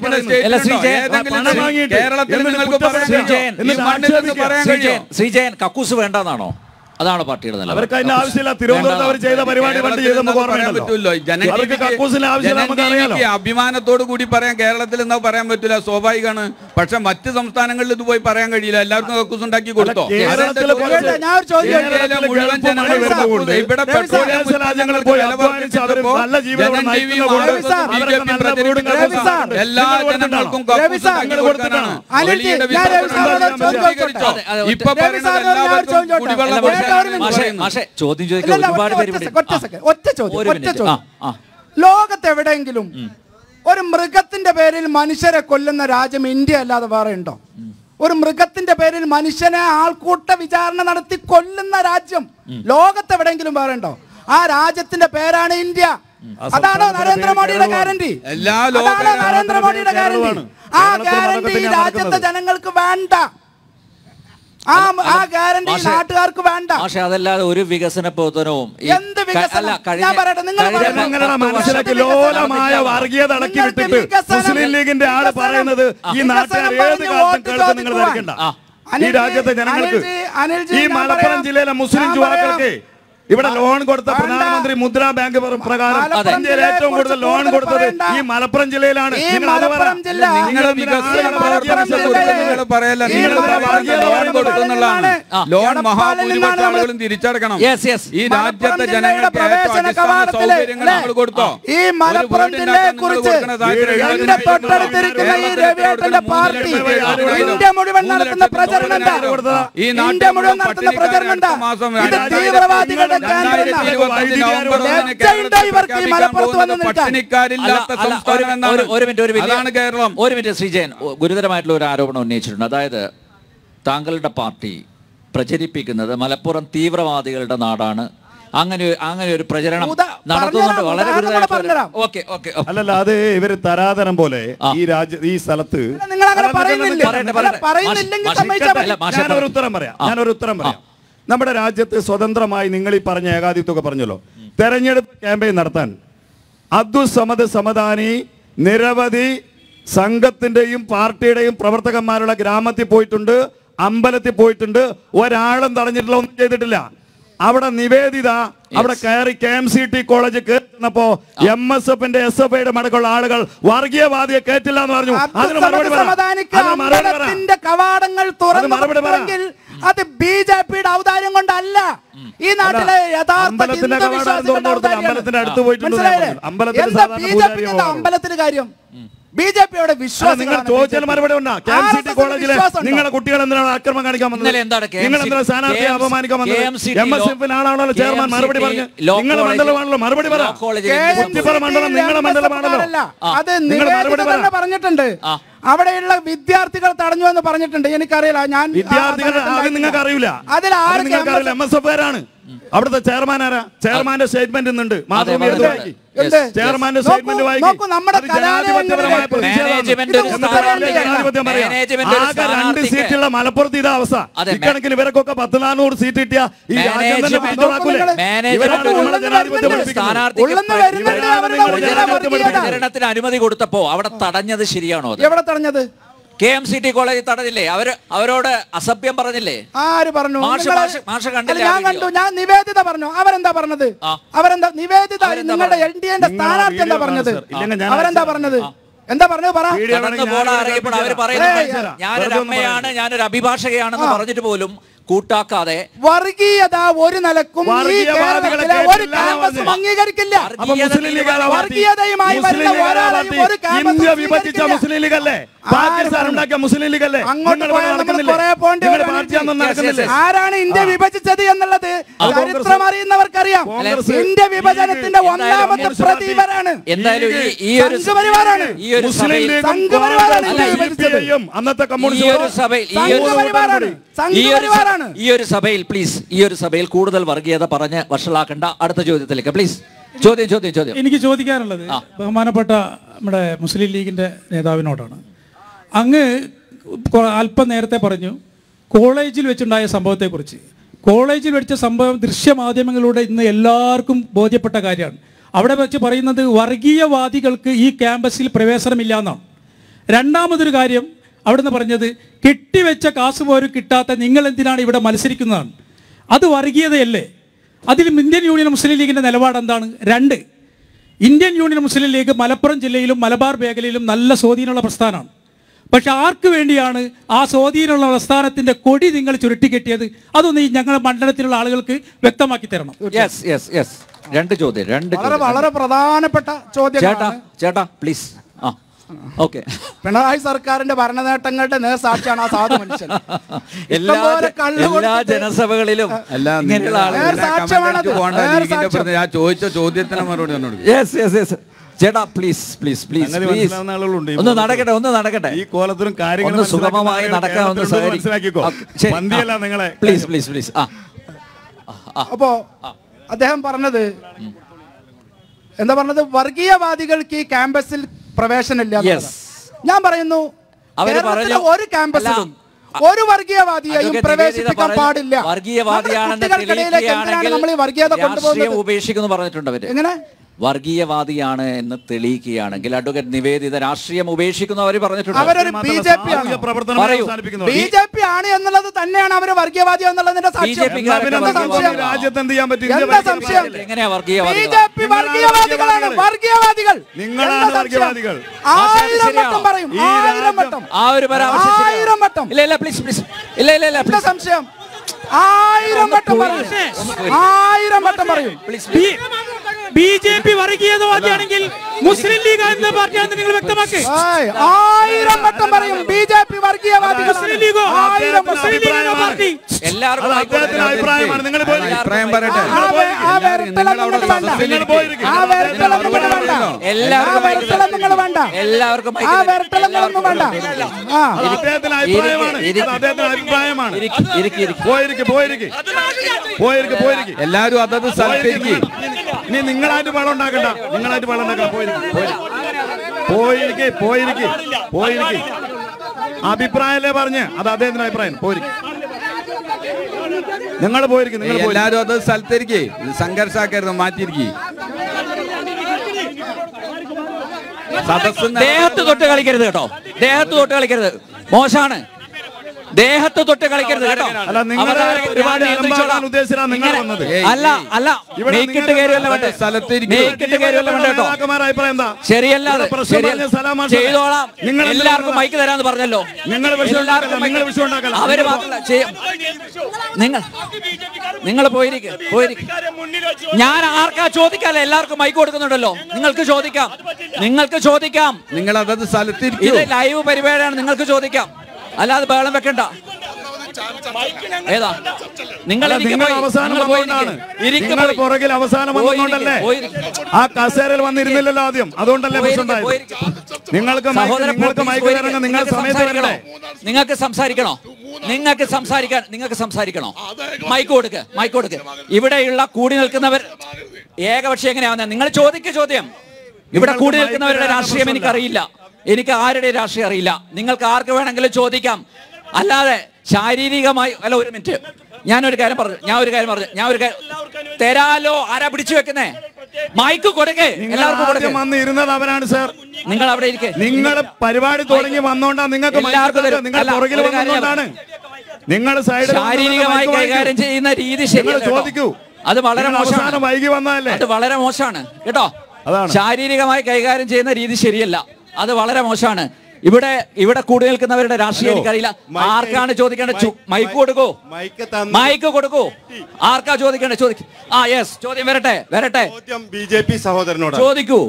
Speaker 1: ശ്രീജയൻ കക്കൂസ് വേണ്ടെന്നാണോ? അതാണ് പാർട്ടിയുടെ നില.
Speaker 3: അവർക്ക് അതിന്റെ ആവശ്യമില്ല. തിരുവനന്തപുരത്ത് അവർ ചെയ്ത പരിപാടി പണ്ട്
Speaker 4: ചെയ്ത അഭിമാനത്തോടു കൂടി പറയാൻ കേരളത്തിൽ എന്നാ പറയാൻ പറ്റില്ല, സ്വാഭാവികമാണ്. പക്ഷെ മറ്റ് സംസ്ഥാനങ്ങളിൽ ഇത് പോയി പറയാൻ കഴിയില്ല. എല്ലാവർക്കും കക്കൂസ് ഉണ്ടാക്കി കൊടുത്തോ? ഇവിടെ എല്ലാ ജനങ്ങൾക്കും ഇപ്പൊ
Speaker 2: ലോകത്തെവിടെയെങ്കിലും ഒരു മൃഗത്തിന്റെ പേരിൽ മനുഷ്യരെ കൊല്ലുന്ന രാജ്യം ഇന്ത്യ അല്ലാതെ വേറെ ഉണ്ടോ? ഒരു മൃഗത്തിന്റെ പേരിൽ മനുഷ്യനെ ആൾക്കൂട്ട വിചാരണ നടത്തി കൊല്ലുന്ന രാജ്യം ലോകത്തെവിടെയെങ്കിലും വേറെ ഉണ്ടോ? ആ രാജ്യത്തിന്റെ പേരാണ് ഇന്ത്യ. അതാണോ നരേന്ദ്രമോദിയുടെ ഗ്യാരണ്ടി? അതാണോ നരേന്ദ്രമോദിയുടെ ഗ്യാരണ്ടി? ആ ഗ്യാരണ്ടി രാജ്യത്തെ ജനങ്ങൾക്ക് വേണ്ട. ആ ഗ്യാരണ്ടി നാട്ടുകാർക്ക് വേണ്ട.
Speaker 1: പക്ഷെ അതല്ലാതെ ഒരു വികസന പ്രവർത്തനവും
Speaker 2: എന്ത് വികസനം? ഞാൻ പറയട്ടെ,
Speaker 3: മനസ്സിലാക്കി ലോലമായ വർഗീയത അടക്കി വിട്ടിട്ട് മുസ്ലിം ലീഗിന്റെ ആള് പറയുന്നത് ഈ നാട്ടുകാർ ഏത് കാലത്തും കേൾക്കും. നിങ്ങൾ ധരിക്കണ്ട. ഈ രാജ്യത്തെ ജനങ്ങൾക്ക്, ഈ മലപ്പുറം ജില്ലയിലെ മുസ്ലിം യുവാക്കൾക്ക് ഇവിടെ ലോൺ കൊടുത്ത പ്രധാനമന്ത്രി മുദ്രാ ബാങ്ക് പ്രകാരം ഇന്ത്യയിൽ ഏറ്റവും കൂടുതൽ ലോൺ കൊടുത്തത് ഈ മലപ്പുറം ജില്ലയിലാണ്.
Speaker 4: ലോൺ മഹാഭൂരിപക്ഷം ആളുകളും തിരിച്ചടക്കണം. ഈ രാജ്യത്തെ ജനങ്ങൾക്ക് സൗകര്യങ്ങൾ നമ്മൾ കൊടുത്തോ?
Speaker 2: ഈ മലപ്പുറം ജില്ലയെ കുറിച്ച് ഇന്ത്യ മുഴുവൻ നടത്തുന്ന പ്രചരണം
Speaker 4: ഈ നാട്ടിൽ മുഴുവൻ തീവ്രവാദികളുടെ
Speaker 1: ശ്രീജയൻ ഗുരുതരമായിട്ടുള്ള ഒരു ആരോപണം ഉന്നയിച്ചിട്ടുണ്ട്. അതായത് താങ്കളുടെ പാർട്ടി പ്രചരിപ്പിക്കുന്നത് മലപ്പുറം തീവ്രവാദികളുടെ നാടാണ്, അങ്ങനെ ഒരു പ്രചരണം നടത്തുന്നുണ്ട്. വളരെ
Speaker 3: അല്ലല്ല, അത് ഇവര് തരാതരം പോലെ ഈ സ്ഥലത്ത് ഞാനൊരു ഉത്തരം പറയാം. നമ്മുടെ രാജ്യത്ത് സ്വതന്ത്രമായി നിങ്ങൾ ഈ പറഞ്ഞ ഏകാധിപത്യമൊക്കെ പറഞ്ഞല്ലോ, തെരഞ്ഞെടുപ്പ് ക്യാമ്പയിൻ നടത്താൻ അബ്ദുസ് സമദ് സമദാനി നിരവധി സംഘത്തിന്റെയും പാർട്ടിയുടെയും പ്രവർത്തകന്മാരുടെ ഗ്രാമത്തിൽ പോയിട്ടുണ്ട്, അമ്പലത്തിൽ പോയിട്ടുണ്ട്. ഒരാളും തടഞ്ഞിട്ടില്ല, ഒന്നും ചെയ്തിട്ടില്ല. അവിടെ നിവേദിത അവിടെ കയറി KMCT കോളേജ് കയറുന്നപ്പോ MSFന്റെ SFIയുടെ മടക്കമുള്ള ആളുകൾ വർഗീയവാദിയെ കേട്ടില്ല എന്ന് പറഞ്ഞു. അതിന് മറുപടി
Speaker 2: കവാടങ്ങൾ തുറന്നെങ്കിൽ അത് BJPയുടെ ഔദാര്യം കൊണ്ടല്ല, ഈ നാട്ടിലെ
Speaker 3: അമ്പലത്തിന്റെ അടുത്ത് പോയിട്ടുണ്ട്.
Speaker 2: അമ്പലത്തിന് കാര്യം BJPയുടെ വിശ്വാസം
Speaker 3: നിങ്ങൾ ചോദിച്ചാൽ മറുപടി ഉണ്ടോ? KMCT കോളേജിലെ നിങ്ങളുടെ കുട്ടികൾ എന്തിനാണ് ആക്രമണം കാണിക്കാൻ വന്നത്? നിങ്ങൾ എന്തിനാണ് സ്ഥാനാർത്ഥിയെ അപമാനിക്കാൻ വന്നത്? MSFനാണല്ലോ ചെയർമാൻ മറുപടി പറഞ്ഞു. നിങ്ങളുടെ മണ്ഡലമാണല്ലോ, മറുപടി പറ. മണ്ഡലം നിങ്ങളുടെ മണ്ഡലമാണല്ലോ,
Speaker 2: അത് പറഞ്ഞിട്ടുണ്ട്. അവിടെയുള്ള വിദ്യാർത്ഥികൾ തടഞ്ഞു എന്ന് പറഞ്ഞിട്ടുണ്ട്. എനിക്കറിയില്ല, ഞാൻ
Speaker 3: വിദ്യാർത്ഥികൾ നിങ്ങൾക്ക് അറിയില്ല, അതിൽ MSFകാരാണ്. അവിടുത്തെ ചെയർമാൻ ആരാ? ചെയർമാന്റെ സ്റ്റേറ്റ്മെന്റ് ഇന്നുണ്ട്, ചെയർമാന്റെ സ്റ്റേറ്റ്മെന്റ് വായിക്കും. ആകെ 2 സീറ്റുള്ള മലപ്പുറത്ത് ഇതാ അവസ്ഥ. ഇക്കണക്കിന് ഇവർക്കൊക്കെ 10-400 സീറ്റ് കിട്ടിയ ഈ
Speaker 1: പ്രചരണത്തിന് അനുമതി കൊടുത്തപ്പോ അവിടെ തടഞ്ഞത് ശരിയാണോ?
Speaker 2: എവിടെ തടഞ്ഞത്?
Speaker 1: KMCT കോളേജിൽ തടഞ്ഞില്ലേ? അവരോട് അസഭ്യം പറഞ്ഞില്ലേ?
Speaker 2: ആര് പറഞ്ഞു?
Speaker 1: മാഷ കണ്ടില്ലേ?
Speaker 2: ഞാൻ കണ്ടു. ഞാൻ നിവേദിത പറഞ്ഞു. അവരെന്താ പറഞ്ഞത്? നിവേദിത നിങ്ങളുടെ LDA സ്ഥാനാർത്ഥി എന്താ പറഞ്ഞത്? അവരെന്താ പറഞ്ഞത്? എന്താ പറഞ്ഞത്? പറ.
Speaker 1: അവർ പറയുന്നത് ഞാനൊരു അമ്മയാണ്, ഞാനൊരു അഭിഭാഷകയാണെന്ന് പറഞ്ഞിട്ട് പോലും കൂട്ടാക്കാതെ
Speaker 2: വർഗീയത ഒരു നിലക്കും ഒരു ക്യാമ്പസും അംഗീകരിക്കില്ല. വർഗീയതയുമായി വരുന്ന ഒരാളെയും ഒരു
Speaker 3: ഇന്ത്യ വിഭജിച്ച മുസ്ലിം ലീഗ് അല്ലേ? പാകിസ്ഥാൻ ഉണ്ടാക്കിയ മുസ്ലിം ലീഗ് അല്ലേ?
Speaker 2: ആരാണ് ഇന്ത്യ വിഭജിച്ചത് എന്നുള്ളത് ചരിത്രം അറിയുന്നവർക്കറിയാം. ഇന്ത്യ വിഭജനത്തിന്റെ ഒന്നാമത്തെ പ്രതിപരാണ്.
Speaker 1: എന്തായാലും
Speaker 3: അന്നത്തെ
Speaker 1: ഈ ഒരു സഭയിൽ പ്ലീസ്, ഈ ഒരു സഭയിൽ കൂടുതൽ വർഗീയത പറഞ്ഞ് വഷളാക്കണ്ട. അടുത്ത ചോദ്യത്തിലേക്ക് പ്ലീസ്. ചോദ്യം
Speaker 6: എനിക്ക് ചോദിക്കാനുള്ളത് ബഹുമാനപ്പെട്ട നമ്മുടെ മുസ്ലിം ലീഗിന്റെ നേതാവിനോടാണ്. അങ്ങ് അല്പം നേരത്തെ പറഞ്ഞു കോളേജിൽ വെച്ചുണ്ടായ സംഭവത്തെക്കുറിച്ച്. കോളേജിൽ വെച്ച സംഭവം ദൃശ്യമാധ്യമങ്ങളിലൂടെ ഇന്ന് എല്ലാവർക്കും ബോധ്യപ്പെട്ട കാര്യമാണ്. അവിടെ വെച്ച് പറയുന്നത് വർഗീയവാദികൾക്ക് ഈ ക്യാമ്പസിൽ പ്രവേശനമില്ല എന്നാണ്. രണ്ടാമതൊരു കാര്യം അവിടുന്ന് പറഞ്ഞത് കെട്ടിവെച്ച കാശ് പോലും കിട്ടാത്ത നിങ്ങൾ എന്തിനാണ് ഇവിടെ മത്സരിക്കുന്നതാണ്. അത് വർഗീയതയല്ലേ? അതിൽ ഇന്ത്യൻ യൂണിയൻ മുസ്ലിം ലീഗിൻ്റെ നിലപാട് എന്താണ്? 2, Indian Union Muslim League Malappuram ജില്ലയിലും മലബാർ മേഖലയിലും നല്ല സ്വാധീനമുള്ള പ്രസ്ഥാനമാണ്. പക്ഷെ ആർക്ക് വേണ്ടിയാണ് ആ സ്വാധീനമുള്ള പ്രസ്ഥാനത്തിൻ്റെ കൊടി നിങ്ങൾ ചുരുട്ടിക്കെട്ടിയത്? അതൊന്ന് ഈ ഞങ്ങളുടെ മണ്ഡലത്തിലുള്ള ആളുകൾക്ക് വ്യക്തമാക്കി തരണം.
Speaker 1: രണ്ട് ചോദ്യം
Speaker 2: വളരെ പ്രധാനപ്പെട്ട ചോദ്യം.
Speaker 1: ചേട്ടാ പ്ലീസ്.
Speaker 2: പിണറായി സർക്കാരിന്റെ ഭരണനേട്ടങ്ങളുടെ നേർസാക്ഷിയാണ് ആ സാധു മനുഷ്യൻ.
Speaker 1: എല്ലാ ജനസഭകളിലും
Speaker 4: ഞാൻ ചോദിച്ച ചോദ്യത്തിന് മറുപടി
Speaker 1: ചേട്ടാ പ്ലീസ് പ്ലീസ് പ്ലീസ് ഒന്ന് നടക്കട്ടെ.
Speaker 3: ഈ കോലത്തിലും കാര്യങ്ങൾ
Speaker 1: സുഗമമായി നടക്കാൻ ഒന്ന്
Speaker 3: മനസ്സിലാക്കിക്കോ.
Speaker 1: Please please please.
Speaker 2: അപ്പോ അദ്ദേഹം പറഞ്ഞത് എന്താ പറഞ്ഞത്? വർഗീയവാദികൾക്ക് ഈ ക്യാമ്പസിൽ പ്രവേശനമില്ല. ഞാൻ പറയുന്നു ഒരു ക്യാമ്പസിലും ഒരു വർഗീയവാദിയെയും പ്രവേശിപ്പിക്കാൻ പാടില്ല. നമ്മൾ ഈ വർഗീയത കൊണ്ടുപോകുന്നത്
Speaker 1: ഉപേക്ഷിക്കുന്നു പറഞ്ഞിട്ടുണ്ട് അവര്.
Speaker 2: എങ്ങനെ?
Speaker 1: വർഗീയവാദിയാണ് എന്ന് തെളിയിക്കുകയാണെങ്കിൽ അഡ്വക്കേറ്റ് നിവേദിത രാഷ്ട്രീയം ഉപേക്ഷിക്കുന്നു അവർ പറഞ്ഞിട്ടുണ്ട്.
Speaker 2: അവരൊരു BJP ആണ് എന്നുള്ളത് തന്നെയാണ് അവര് വർഗീയവാദി എന്നുള്ളതിന്റെ സാക്ഷ്യം.
Speaker 1: എങ്ങനെയാ വർഗീയവാദികളാണ്?
Speaker 2: വർഗീയവാദികൾ 1000 വട്ടം പറയും. 1000 വട്ടം.
Speaker 1: ആ ഒരു പരാമർശം
Speaker 2: 1000 വട്ടം.
Speaker 1: ഇല്ല പ്ലീസ് പ്ലീസ്. ഇല്ല
Speaker 2: സംശയം. 1000 വട്ടം പറയും. 1000 വട്ടം പറയും.
Speaker 6: BJP വർഗീയതവാദിയാണെങ്കിൽ മുസ്ലിം ലീഗ് എന്ന പാർട്ടിയാണെന്ന് നിങ്ങൾ വ്യക്തമാക്കി.
Speaker 2: 1000 വട്ടം പറയും. BJP വർഗീയവാദികൾ.
Speaker 6: മുസ്ലിം ലീഗോ പാർട്ടി
Speaker 1: എല്ലാവർക്കും
Speaker 3: അഭിപ്രായമാണ്. നിങ്ങൾ
Speaker 4: അഭിപ്രായം പറയട്ടെ.
Speaker 1: എല്ലാവർക്കും
Speaker 4: എല്ലാവരും അതത് സ്ഥലത്തേക്ക്.
Speaker 3: ഇനി നിങ്ങളായിട്ട് വെള്ളം ഉണ്ടാക്കണ്ട. പോയിരിക്കെ അഭിപ്രായമല്ലേ പറഞ്ഞ്. അത് അദ്ദേഹത്തിന്റെ അഭിപ്രായം. നിങ്ങൾ പോയിരിക്കും.
Speaker 4: എല്ലാവരും അത് സ്ഥലത്തേക്ക് സംഘർഷാക്കരുത്, മാറ്റിയിരിക്കും.
Speaker 1: ദേഹത്ത് തൊട്ട് കളിക്കരുത് കേട്ടോ. ദേഹത്ത് തൊട്ട് കളിക്കരുത്, മോശമാണ്. ദേഹത്ത് തൊട്ട് കളിക്കരുത് കേട്ടോ. ശരിയല്ല. ചെയ്തോളാം. എല്ലാവർക്കും മൈക്ക് തരാന്ന് പറഞ്ഞല്ലോ. അവര് നിങ്ങൾ പോയിരിക്കും. ഞാൻ ആർക്കാ ചോദിക്കാല്ല. എല്ലാവർക്കും മൈക്ക് കൊടുക്കുന്നുണ്ടല്ലോ. നിങ്ങൾക്ക് ചോദിക്കാം.
Speaker 4: നിങ്ങൾ അതത് സ്ഥലത്തിരിക്കും.
Speaker 1: ഇത് ലൈവ് പരിപാടിയാണ്. നിങ്ങൾക്ക് ചോദിക്കാം. അല്ലാതെ ബഹളം വെക്കണ്ട. ഏതാ നിങ്ങൾ
Speaker 3: പുറകിൽ അവസാനം വന്നോണ്ടല്ലേ ആ കസേരയിൽ വന്നിരുന്നില്ലല്ലോ ആദ്യം. അതുകൊണ്ടല്ലേ നിങ്ങൾക്ക്
Speaker 1: നിങ്ങൾക്ക് സംസാരിക്കണോ? മൈക്ക് കൊടുക്ക്. ഇവിടെയുള്ള കൂടി നിൽക്കുന്നവർ ഏകപക്ഷി എങ്ങനെയാവുന്ന? നിങ്ങൾ ചോദ്യം. ഇവിടെ കൂടി നിൽക്കുന്നവരുടെ രാഷ്ട്രീയം എനിക്കറിയില്ല. എനിക്ക് ആരുടെ രാഷ്ട്രീയം അറിയില്ല. നിങ്ങൾക്ക് ആർക്ക് വേണമെങ്കിലും ചോദിക്കാം. അല്ലാതെ ശാരീരികമായി അല്ല. ഒരു മിനിറ്റ്, ഞാനൊരു കാര്യം പറഞ്ഞു. തരാലോ. ആരാ പിടിച്ചു വെക്കുന്നേ? മൈക്ക് കൊടുക്കേ. എല്ലാവർക്കും
Speaker 3: വന്ന് ഇരുന്നത് അവരാണ് സാർ.
Speaker 1: നിങ്ങൾ അവിടെ ഇരിക്കെ.
Speaker 3: നിങ്ങൾ പരിപാടി തുടങ്ങി വന്നോണ്ടാ നിങ്ങൾക്ക്
Speaker 1: എല്ലാവർക്കും തരും.
Speaker 3: നിങ്ങൾ
Speaker 1: അല്ല,
Speaker 3: പുറകിൽ
Speaker 1: ഒരു കാര്യം
Speaker 3: വന്നോണ്ടാണ് നിങ്ങൾ സൈഡിൽ
Speaker 1: ശാരീരികമായി കൈകാര്യം ചെയ്യുന്ന രീതി ശരിയല്ല.
Speaker 3: ചോദിക്കൂ.
Speaker 1: അത് വളരെ മോശമാണ്.
Speaker 3: വൈകി വന്നതല്ലേ?
Speaker 1: അത് വളരെ മോശമാണ് കേട്ടോ.
Speaker 3: അതാണ്.
Speaker 1: ശാരീരികമായി കൈകാര്യം ചെയ്യുന്ന രീതി ശരിയല്ല. അത് വളരെ മോശമാണ്. ഇവിടെ കൂടി നിൽക്കുന്നവരുടെ രാഷ്ട്രീയം എനിക്കറിയില്ല. ആർക്കാണ് ചോദിക്കേണ്ടത്? മൈക്ക് കൊടുക്കൂ, മൈക്ക് കൊടുക്കൂ. ആർക്കാ ചോദിക്കേണ്ടത്? ചോദിക്കും. യെസ്, ചോദ്യം വരട്ടെ.
Speaker 7: BJP സഹോദരനോട്
Speaker 1: ചോദിക്കൂ.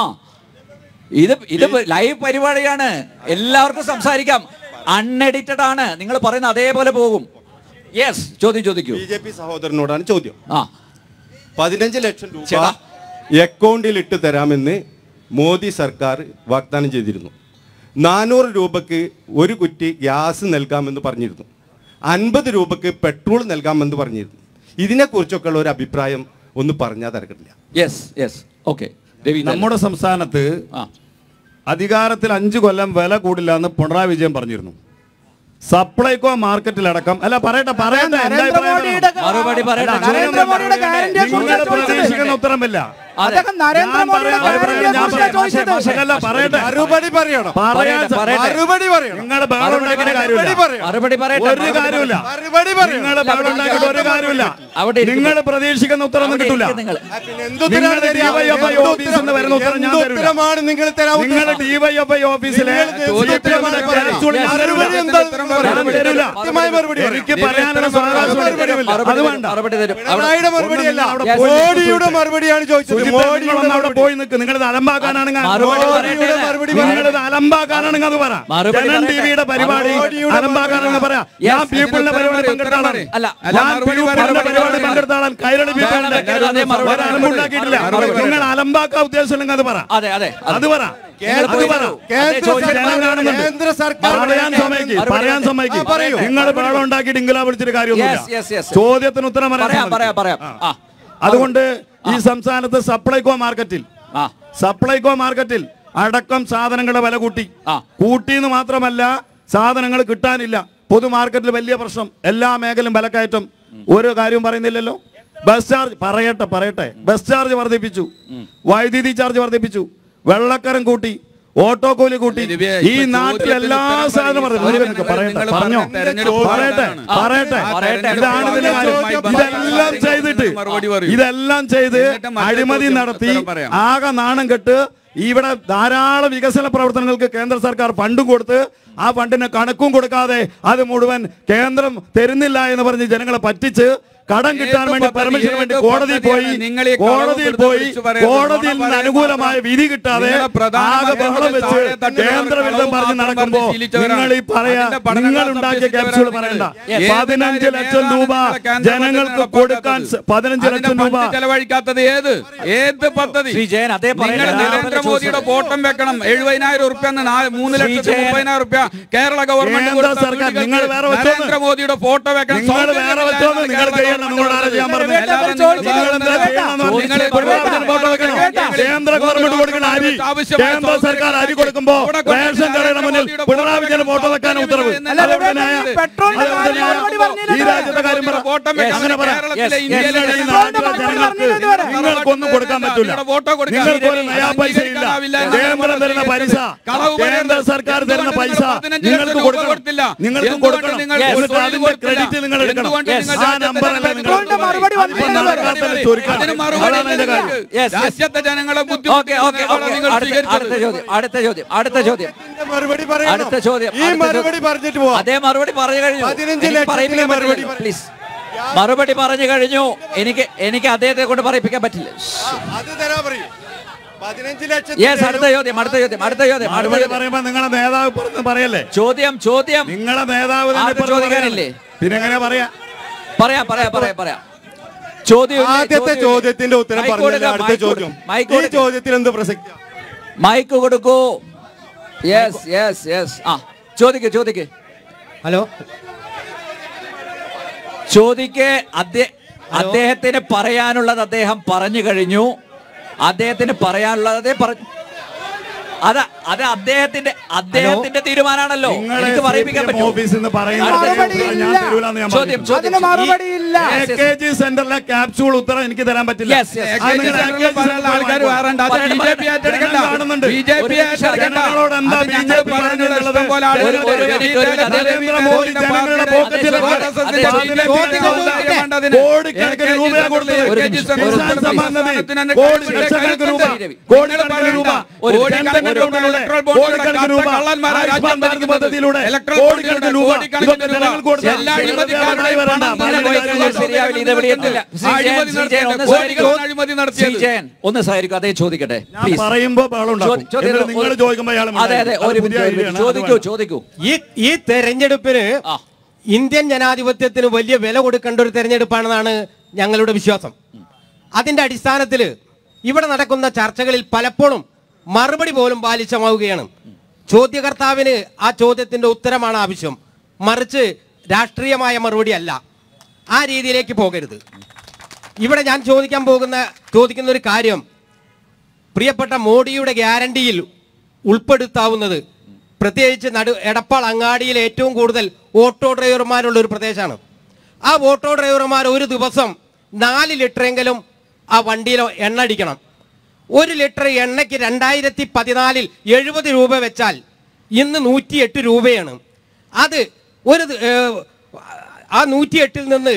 Speaker 1: ഇത് ലൈവ് പരിപാടിയാണ്, എല്ലാവർക്കും സംസാരിക്കാം. അൺഎഡിറ്റഡ് ആണ്. നിങ്ങൾ പറയുന്ന അതേപോലെ പോകും. യെസ്, ചോദിക്കൂ.
Speaker 7: BJP സഹോദരനോടാണ് ചോദ്യം. 15 ലക്ഷം രൂപ
Speaker 1: ചേട്ടാ,
Speaker 7: അക്കൗണ്ടിൽ ഇട്ട് തരാമെന്ന് മോദി സർക്കാർ വാഗ്ദാനം ചെയ്തിരുന്നു. 400 രൂപക്ക് ഒരു കുറ്റി ഗ്യാസ് നൽകാമെന്ന് പറഞ്ഞിരുന്നു. 50 രൂപക്ക് പെട്രോൾ നൽകാമെന്ന് പറഞ്ഞിരുന്നു. ഇതിനെക്കുറിച്ചൊക്കെ ഉള്ള ഒരു അഭിപ്രായം ഒന്ന് പറഞ്ഞാൽ തരക്കില്ല.
Speaker 3: നമ്മുടെ സംസ്ഥാനത്ത് അധികാരത്തിൽ 5 കൊല്ലം വില കൂടില്ല എന്ന് പിണറായി വിജയൻ പറഞ്ഞിരുന്നു. സപ്ലൈകോ മാർക്കറ്റിലടക്കം പറയട്ടെ പ്രതീക്ഷിക്കുന്ന ഉത്തരമില്ല. നിങ്ങൾ പ്രതീക്ഷിക്കുന്ന ഉത്തരവൊന്നും കിട്ടില്ല. നിങ്ങളുടെ ഡിവൈഎഫ്ഐ ഓഫീസിൽ നിന്ന് വരുന്ന ഉത്തരം ഞാൻ തരില്ല. നിങ്ങളുടെ ഡിവൈഎഫ്ഐ ഓഫീസിലെ എനിക്ക് പറയാനുള്ള അത് വേണ്ട.
Speaker 7: മറുപടിയാണ് ചോദിച്ചത്.
Speaker 3: അവിടെ പോയി നിൽക്ക്. നിങ്ങളത് അലമ്പാക്കാനാണെങ്കിൽ അത് പറ. ജനൻ ടിവിയുടെ പരിപാടി അലമ്പാക്കാനാണെന്ന് പറയാം. ഞാൻ പീപ്പിളിന്റെ പരിപാടി പങ്കെടുത്ത ആളാണ്. കൈരളി പീപ്പിളിന്റെ അലമ്പുണ്ടാക്കിയിട്ടില്ല. നിങ്ങൾ അലമ്പാക്കാൻ ഉദ്ദേശിച്ചില്ലെങ്കിൽ അത് പറ. അത് പറ. പറയാൻ സമ്മതിക്കും. നിങ്ങൾ ബഹളം ഉണ്ടാക്കിയിട്ട് ഇംഗ്ലാ വിളിച്ചിട്ട് കാര്യമൊന്നുമില്ല. ചോദ്യത്തിന് ഉത്തരം പറയാം. അതുകൊണ്ട് ഈ സംസ്ഥാനത്ത് സപ്ലൈകോ മാർക്കറ്റിൽ അടക്കം സാധനങ്ങളുടെ വില കൂട്ടിന്ന് മാത്രമല്ല, സാധനങ്ങൾ കിട്ടാനില്ല. പൊതു മാർക്കറ്റിൽ വലിയ പ്രശ്നം. എല്ലാ മേഖലയും വിലക്കയറ്റം. ഒരു കാര്യം പറയുന്നില്ലല്ലോ. ബസ് ചാർജ് പറയട്ടെ. ബസ് ചാർജ് വർദ്ധിപ്പിച്ചു, വൈദ്യുതി ചാർജ് വർദ്ധിപ്പിച്ചു, വെള്ളക്കരം കൂട്ടി, ഓട്ടോ കൂലി കൂട്ടി. ഈ നാട്ടിൽ എല്ലാ സാധനവും ഇതെല്ലാം ചെയ്ത് അഴിമതി നടത്തി ആകെ നാണം കെട്ട് ഇവിടെ ധാരാളം വികസന പ്രവർത്തനങ്ങൾക്ക് കേന്ദ്ര സർക്കാർ ഫണ്ടും കൊടുത്ത് ആ ഫണ്ടിന് കണക്കും കൊടുക്കാതെ അത് മുഴുവൻ കേന്ദ്രം തരുന്നില്ല എന്ന് പറഞ്ഞ് ജനങ്ങളെ പറ്റിച്ച് കടം കിട്ടാൻ വേണ്ടി പെർമിഷന് വേണ്ടി കോടതിയിൽ പോയി കോടതിയിൽ നിന്ന് അനുകൂലമായ വിധി കിട്ടാതെ ആകെ ബഹളം വെച്ച് കേന്ദ്രവിരുദ്ധം പറഞ്ഞ് നടക്കുമ്പോ നിങ്ങൾ ഉണ്ടാക്കിയ ക്യാപ്സ്യൂൾ പറയണ്ട. 15 ലക്ഷം രൂപ ജനങ്ങൾക്ക് കൊടുക്കാൻ 15 ലക്ഷം രൂപ
Speaker 4: ചെലവഴിക്കാത്തത് ഏത് പദ്ധതി? നരേന്ദ്രമോദിയുടെ ഫോട്ടം വെക്കണം. 70,000 റുപ്യ 3,30,000 റുപ്യ കേരള ഗവൺമെന്റ് നരേന്ദ്രമോദിയുടെ ഫോട്ടോ വെക്കണം.
Speaker 3: കേന്ദ്ര ഗവൺമെന്റ് കൊടുക്കുന്ന അരി കേന്ദ്ര സർക്കാർ അരി കൊടുക്കുമ്പോ റേഷൻ കടയുടെ മുന്നിൽ പിണറായി വിജയൻ ഫോട്ടോ വെക്കാൻ ഉത്തരവ്. ഈ രാജ്യത്തെ കാര്യം അങ്ങനെ പറയാം. നിങ്ങൾക്കൊന്നും കൊടുക്കാൻ പറ്റില്ല. നിങ്ങൾക്ക് ഒരു നയാ പൈസ ഇല്ല. കേന്ദ്രം തരുന്ന പൈസ, കേന്ദ്ര സർക്കാർ തരുന്ന പൈസ നിങ്ങൾക്ക് കൊടുക്കണം. അതിന്റെ ക്രെഡിറ്റ് നിങ്ങൾ എടുക്കണം. ആ നമ്പർ അല്ല
Speaker 4: രാജ്യത്തെ ജനങ്ങളെ
Speaker 1: അടുത്ത ചോദ്യം അതേ മറുപടി പറഞ്ഞു കഴിഞ്ഞു. പ്ലീസ്, മറുപടി പറഞ്ഞു കഴിഞ്ഞു. എനിക്ക് അദ്ദേഹത്തെ കൊണ്ട് പറയിപ്പിക്കാൻ പറ്റില്ല. അടുത്ത ചോദ്യം
Speaker 3: നിങ്ങളെ നേതാവ് പറയല്ലേ?
Speaker 1: ചോദ്യം
Speaker 3: നിങ്ങളെ നേതാവ്
Speaker 1: ചോദിക്കാനില്ലേ?
Speaker 3: പിന്നെ എങ്ങനെ പറയാം?
Speaker 7: ആദ്യത്തെ ചോദ്യത്തിന്റെ ഉത്തരം പറഞ്ഞു. അടുത്ത ചോദ്യം, ഈ ചോദ്യത്തിൽ എന്ത് പ്രസക്തി?
Speaker 1: മൈക്ക് കൊടുക്കൂ. യെസ് ചോദിക്ക്. ഹലോ, ചോദിക്ക്. അദ്ദേഹത്തിന് പറയാനുള്ളത് അദ്ദേഹം പറഞ്ഞു കഴിഞ്ഞു. അദ്ദേഹത്തിന് പറയാനുള്ളത് പറഞ്ഞു. അത് അദ്ദേഹത്തിന്റെ തീരുമാനമാണല്ലോ. എനിക്ക് പറയിപ്പിക്കാൻ പറ്റും.
Speaker 2: മറുപടിയില്ല.
Speaker 8: അല്ല.
Speaker 3: AKG സെന്ററിലെ ക്യാപ്സ്യൂൾ ഉത്തരം എനിക്ക് തരാൻ പറ്റില്ല.
Speaker 4: ആൾക്കാർ വേറെണ്ട്. അത് BJP ഏറ്റെടുക്കണ്ട. BJP ഏറ്റെടുക്കണ്ട.
Speaker 1: ഒന്ന് സഹകരിക്കും. അതേ ചോദിക്കട്ടെ. ചോദിക്കൂ.
Speaker 8: ഈ തെരഞ്ഞെടുപ്പിന് ഇന്ത്യൻ ജനാധിപത്യത്തിന് വലിയ വില കൊടുക്കേണ്ട ഒരു തെരഞ്ഞെടുപ്പാണെന്നാണ് ഞങ്ങളുടെ വിശ്വാസം. അതിന്റെ അടിസ്ഥാനത്തിൽ ഇവിടെ നടക്കുന്ന ചർച്ചകളിൽ പലപ്പോഴും മറുപടി പോലും ബാലിശമാവുകയാണ്. ചോദ്യകർത്താവിന് ആ ചോദ്യത്തിന്റെ ഉത്തരമാണ് ആവശ്യം, മറിച്ച് രാഷ്ട്രീയമായ മറുപടി അല്ല. ആ രീതിയിലേക്ക് പോകരുത്. ഇവിടെ ഞാൻ ചോദിക്കുന്ന ഒരു കാര്യം, പ്രിയപ്പെട്ട മോഡിയുടെ ഗ്യാരണ്ടിയിൽ ഉൾപ്പെടുത്താവുന്നത് പ്രത്യേകിച്ച് എടപ്പാൾ അങ്ങാടിയിൽ ഏറ്റവും കൂടുതൽ ഓട്ടോ ഡ്രൈവർമാരുള്ള ഒരു പ്രദേശമാണ്. ആ ഓട്ടോ ഡ്രൈവർമാർ ഒരു ദിവസം 4 ലിറ്ററെങ്കിലും ആ വണ്ടിയിൽ എണ്ണ അടിക്കണം. 1 ലിറ്റർ എണ്ണയ്ക്ക് 2014 70 രൂപ വെച്ചാൽ ഇന്ന് 108 രൂപയാണ്. അത് ഒരു ആ 108-ൽ നിന്ന്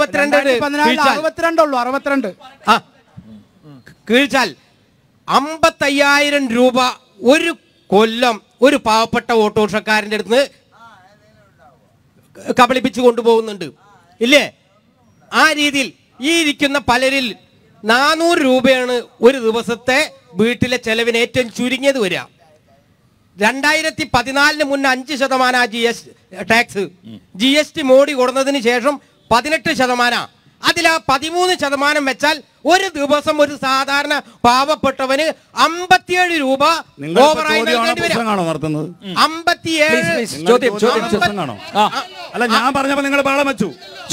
Speaker 2: 62
Speaker 8: കീഴ്ച്ചാൽ 55,000 രൂപ ഒരു കൊല്ലം ഒരു പാവപ്പെട്ട ഓട്ടോറിക്ഷക്കാരൻ്റെ അടുത്ത് കബളിപ്പിച്ചു കൊണ്ടുപോകുന്നുണ്ട് ഇല്ലേ? ആ രീതിയിൽ ഈ ഇരിക്കുന്ന പലരിൽ 400 രൂപയാണ് ഒരു ദിവസത്തെ വീട്ടിലെ ചെലവിന് ഏറ്റവും ചുരുങ്ങിയത് വരിക. 2014 മുന്നേ 5% ടാക്സ്, GST മോഡി കൊടുത്തതിന് ശേഷം 18%. അതിൽ ആ 13% വെച്ചാൽ ഒരു ദിവസം ഒരു സാധാരണ പാവപ്പെട്ടവന് 57 രൂപ ഓവറായി നൽകേണ്ടി വരും.
Speaker 3: 57 ഞാൻ പറഞ്ഞപ്പോ നിങ്ങൾ പാളം വെച്ചു.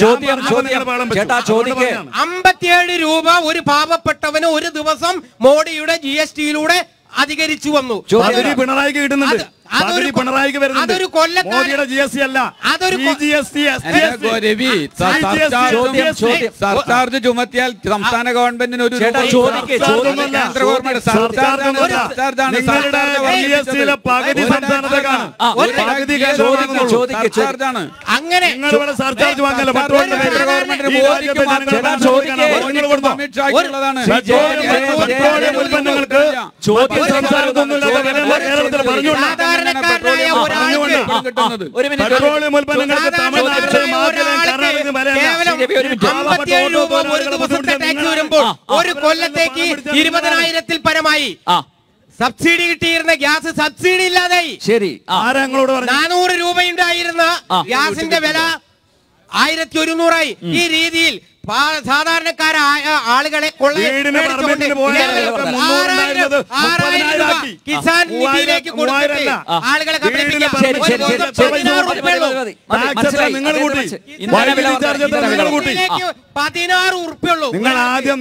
Speaker 8: 57 രൂപ ഒരു പാവപ്പെട്ടവന് ഒരു ദിവസം മോഡിയുടെ GST-യിലൂടെ അധികരിച്ചു വന്നു.
Speaker 3: പിണറായിക്ക് കിട്ടുന്നുണ്ട്, പിണറായിക്ക് വരുന്നുണ്ട്. മോദിയുടെ GST അല്ല,
Speaker 4: സർചാർജ് ചുമത്തിയാൽ സംസ്ഥാന ഗവൺമെന്റിന് ഒരു കേന്ദ്ര ഗവൺമെന്റ്
Speaker 3: പകുതി സംസ്ഥാനത്തേക്കാണ്,
Speaker 8: അങ്ങനെ
Speaker 3: സർചാർജ് വാങ്ങല ഉൽപ്പന്നങ്ങൾക്ക് പെട്രോളിയം ഉൽപ്പന്നങ്ങൾക്ക്
Speaker 8: ഒരു കൊല്ലത്തേക്ക് 20,000-ൽ പരമായി സബ്സിഡി കിട്ടിയിരുന്ന ഗ്യാസ് സബ്സിഡി ഇല്ലാതായി.
Speaker 1: ശരി,
Speaker 8: 400 രൂപയുണ്ടായിരുന്ന ഗ്യാസിന്റെ വില 1100-ആയി. ഈ രീതിയിൽ സാധാരണക്കാരായ ആളുകളെ കിസാൻ നിധിയിലേക്ക് കൊടുത്തിട്ട് ആളുകളെ കബളിപ്പിക്കാം. 16 ഉറുപ്പിയുള്ളൂ.
Speaker 3: നിങ്ങൾ ആദ്യം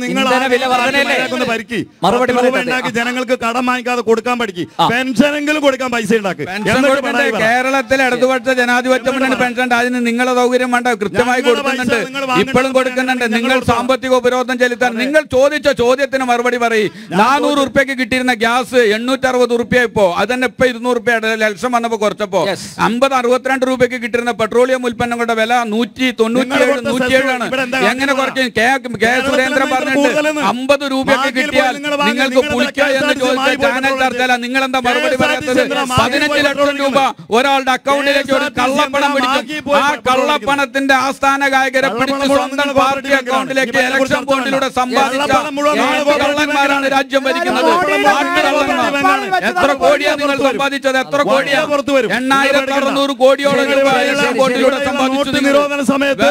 Speaker 3: ജനങ്ങൾക്ക് കടം വാങ്ങിക്കാതെ കൊടുക്കാൻ പഠിക്കും. പെൻഷനെങ്കിലും കൊടുക്കാൻ പൈസ ഉണ്ടാക്കി.
Speaker 4: കേരളത്തിലെ ഇടതുപക്ഷ ജനാധിപത്യ മുന്നണി പെൻഷൻ അതിന് നിങ്ങളെ സൗകര്യം വേണ്ട, കൃത്യമായി കൊടുക്കുന്നുണ്ട്, ഇപ്പോഴും കൊടുക്കുന്നുണ്ട്. നിങ്ങൾ സാമ്പത്തിക ഉപരോധം ചെലുത്താൻ നിങ്ങൾ ചോദിച്ച ചോദ്യത്തിന് മറുപടി പറയും. 400 ഉറുപ്പ്യക്ക് കിട്ടിയിരുന്ന ഗ്യാസ് 860 ഉറുപ്പ്യ ഇപ്പോ, അതന്നെ ഇപ്പൊ 200 ഉറുപ്പ്യ ലക്ഷം വന്നപ്പോ കുറച്ചപ്പോ 50-62 രൂപയ്ക്ക് കിട്ടിയിരുന്ന പെട്രോളിയം ഉൽപ്പന്നങ്ങളുടെ വില 197 ആണ്. എങ്ങനെ കുറയ്ക്കും? കെ സുരേന്ദ്രൻ പറഞ്ഞിട്ട് 50 രൂപയ്ക്ക് കിട്ടിയാൽ നിങ്ങൾക്ക് പുളിക്കുക എന്ന് ചോദിച്ച ചാനൽ ചർച്ചയില. നിങ്ങൾ എന്താ മറുപടി പറയാത്തത്? 15 ലക്ഷം രൂപ ഒരാളുടെ അക്കൗണ്ടിലേക്ക് ഒരു കള്ളപ്പണം പിടിക്കും. ആ കള്ളപ്പണത്തിന്റെ ആസ്ഥാന ഗായകരെ പിടിച്ച് സ്വന്തം പാർട്ടി അക്കൗണ്ടിലേക്ക് ഇലക്ഷൻ ബോണ്ടിലൂടെ സമ്പാദിച്ച കള്ളന്മാരാണ് രാജ്യം ഭരിക്കുന്നത്. എത്ര കോടിയാണ് നിങ്ങൾ സമ്പാദിച്ചത്? എത്ര കോടിയാണ്? 8,600 കോടിയോളം രൂപ ഇലക്ഷൻ ബോണ്ടിലൂടെ സമ്പാദിച്ചു.
Speaker 3: നിരോധന സമയത്ത്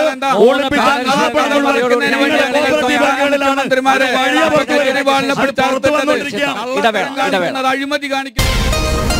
Speaker 4: അഴിമതി കാണിക്കുന്നു.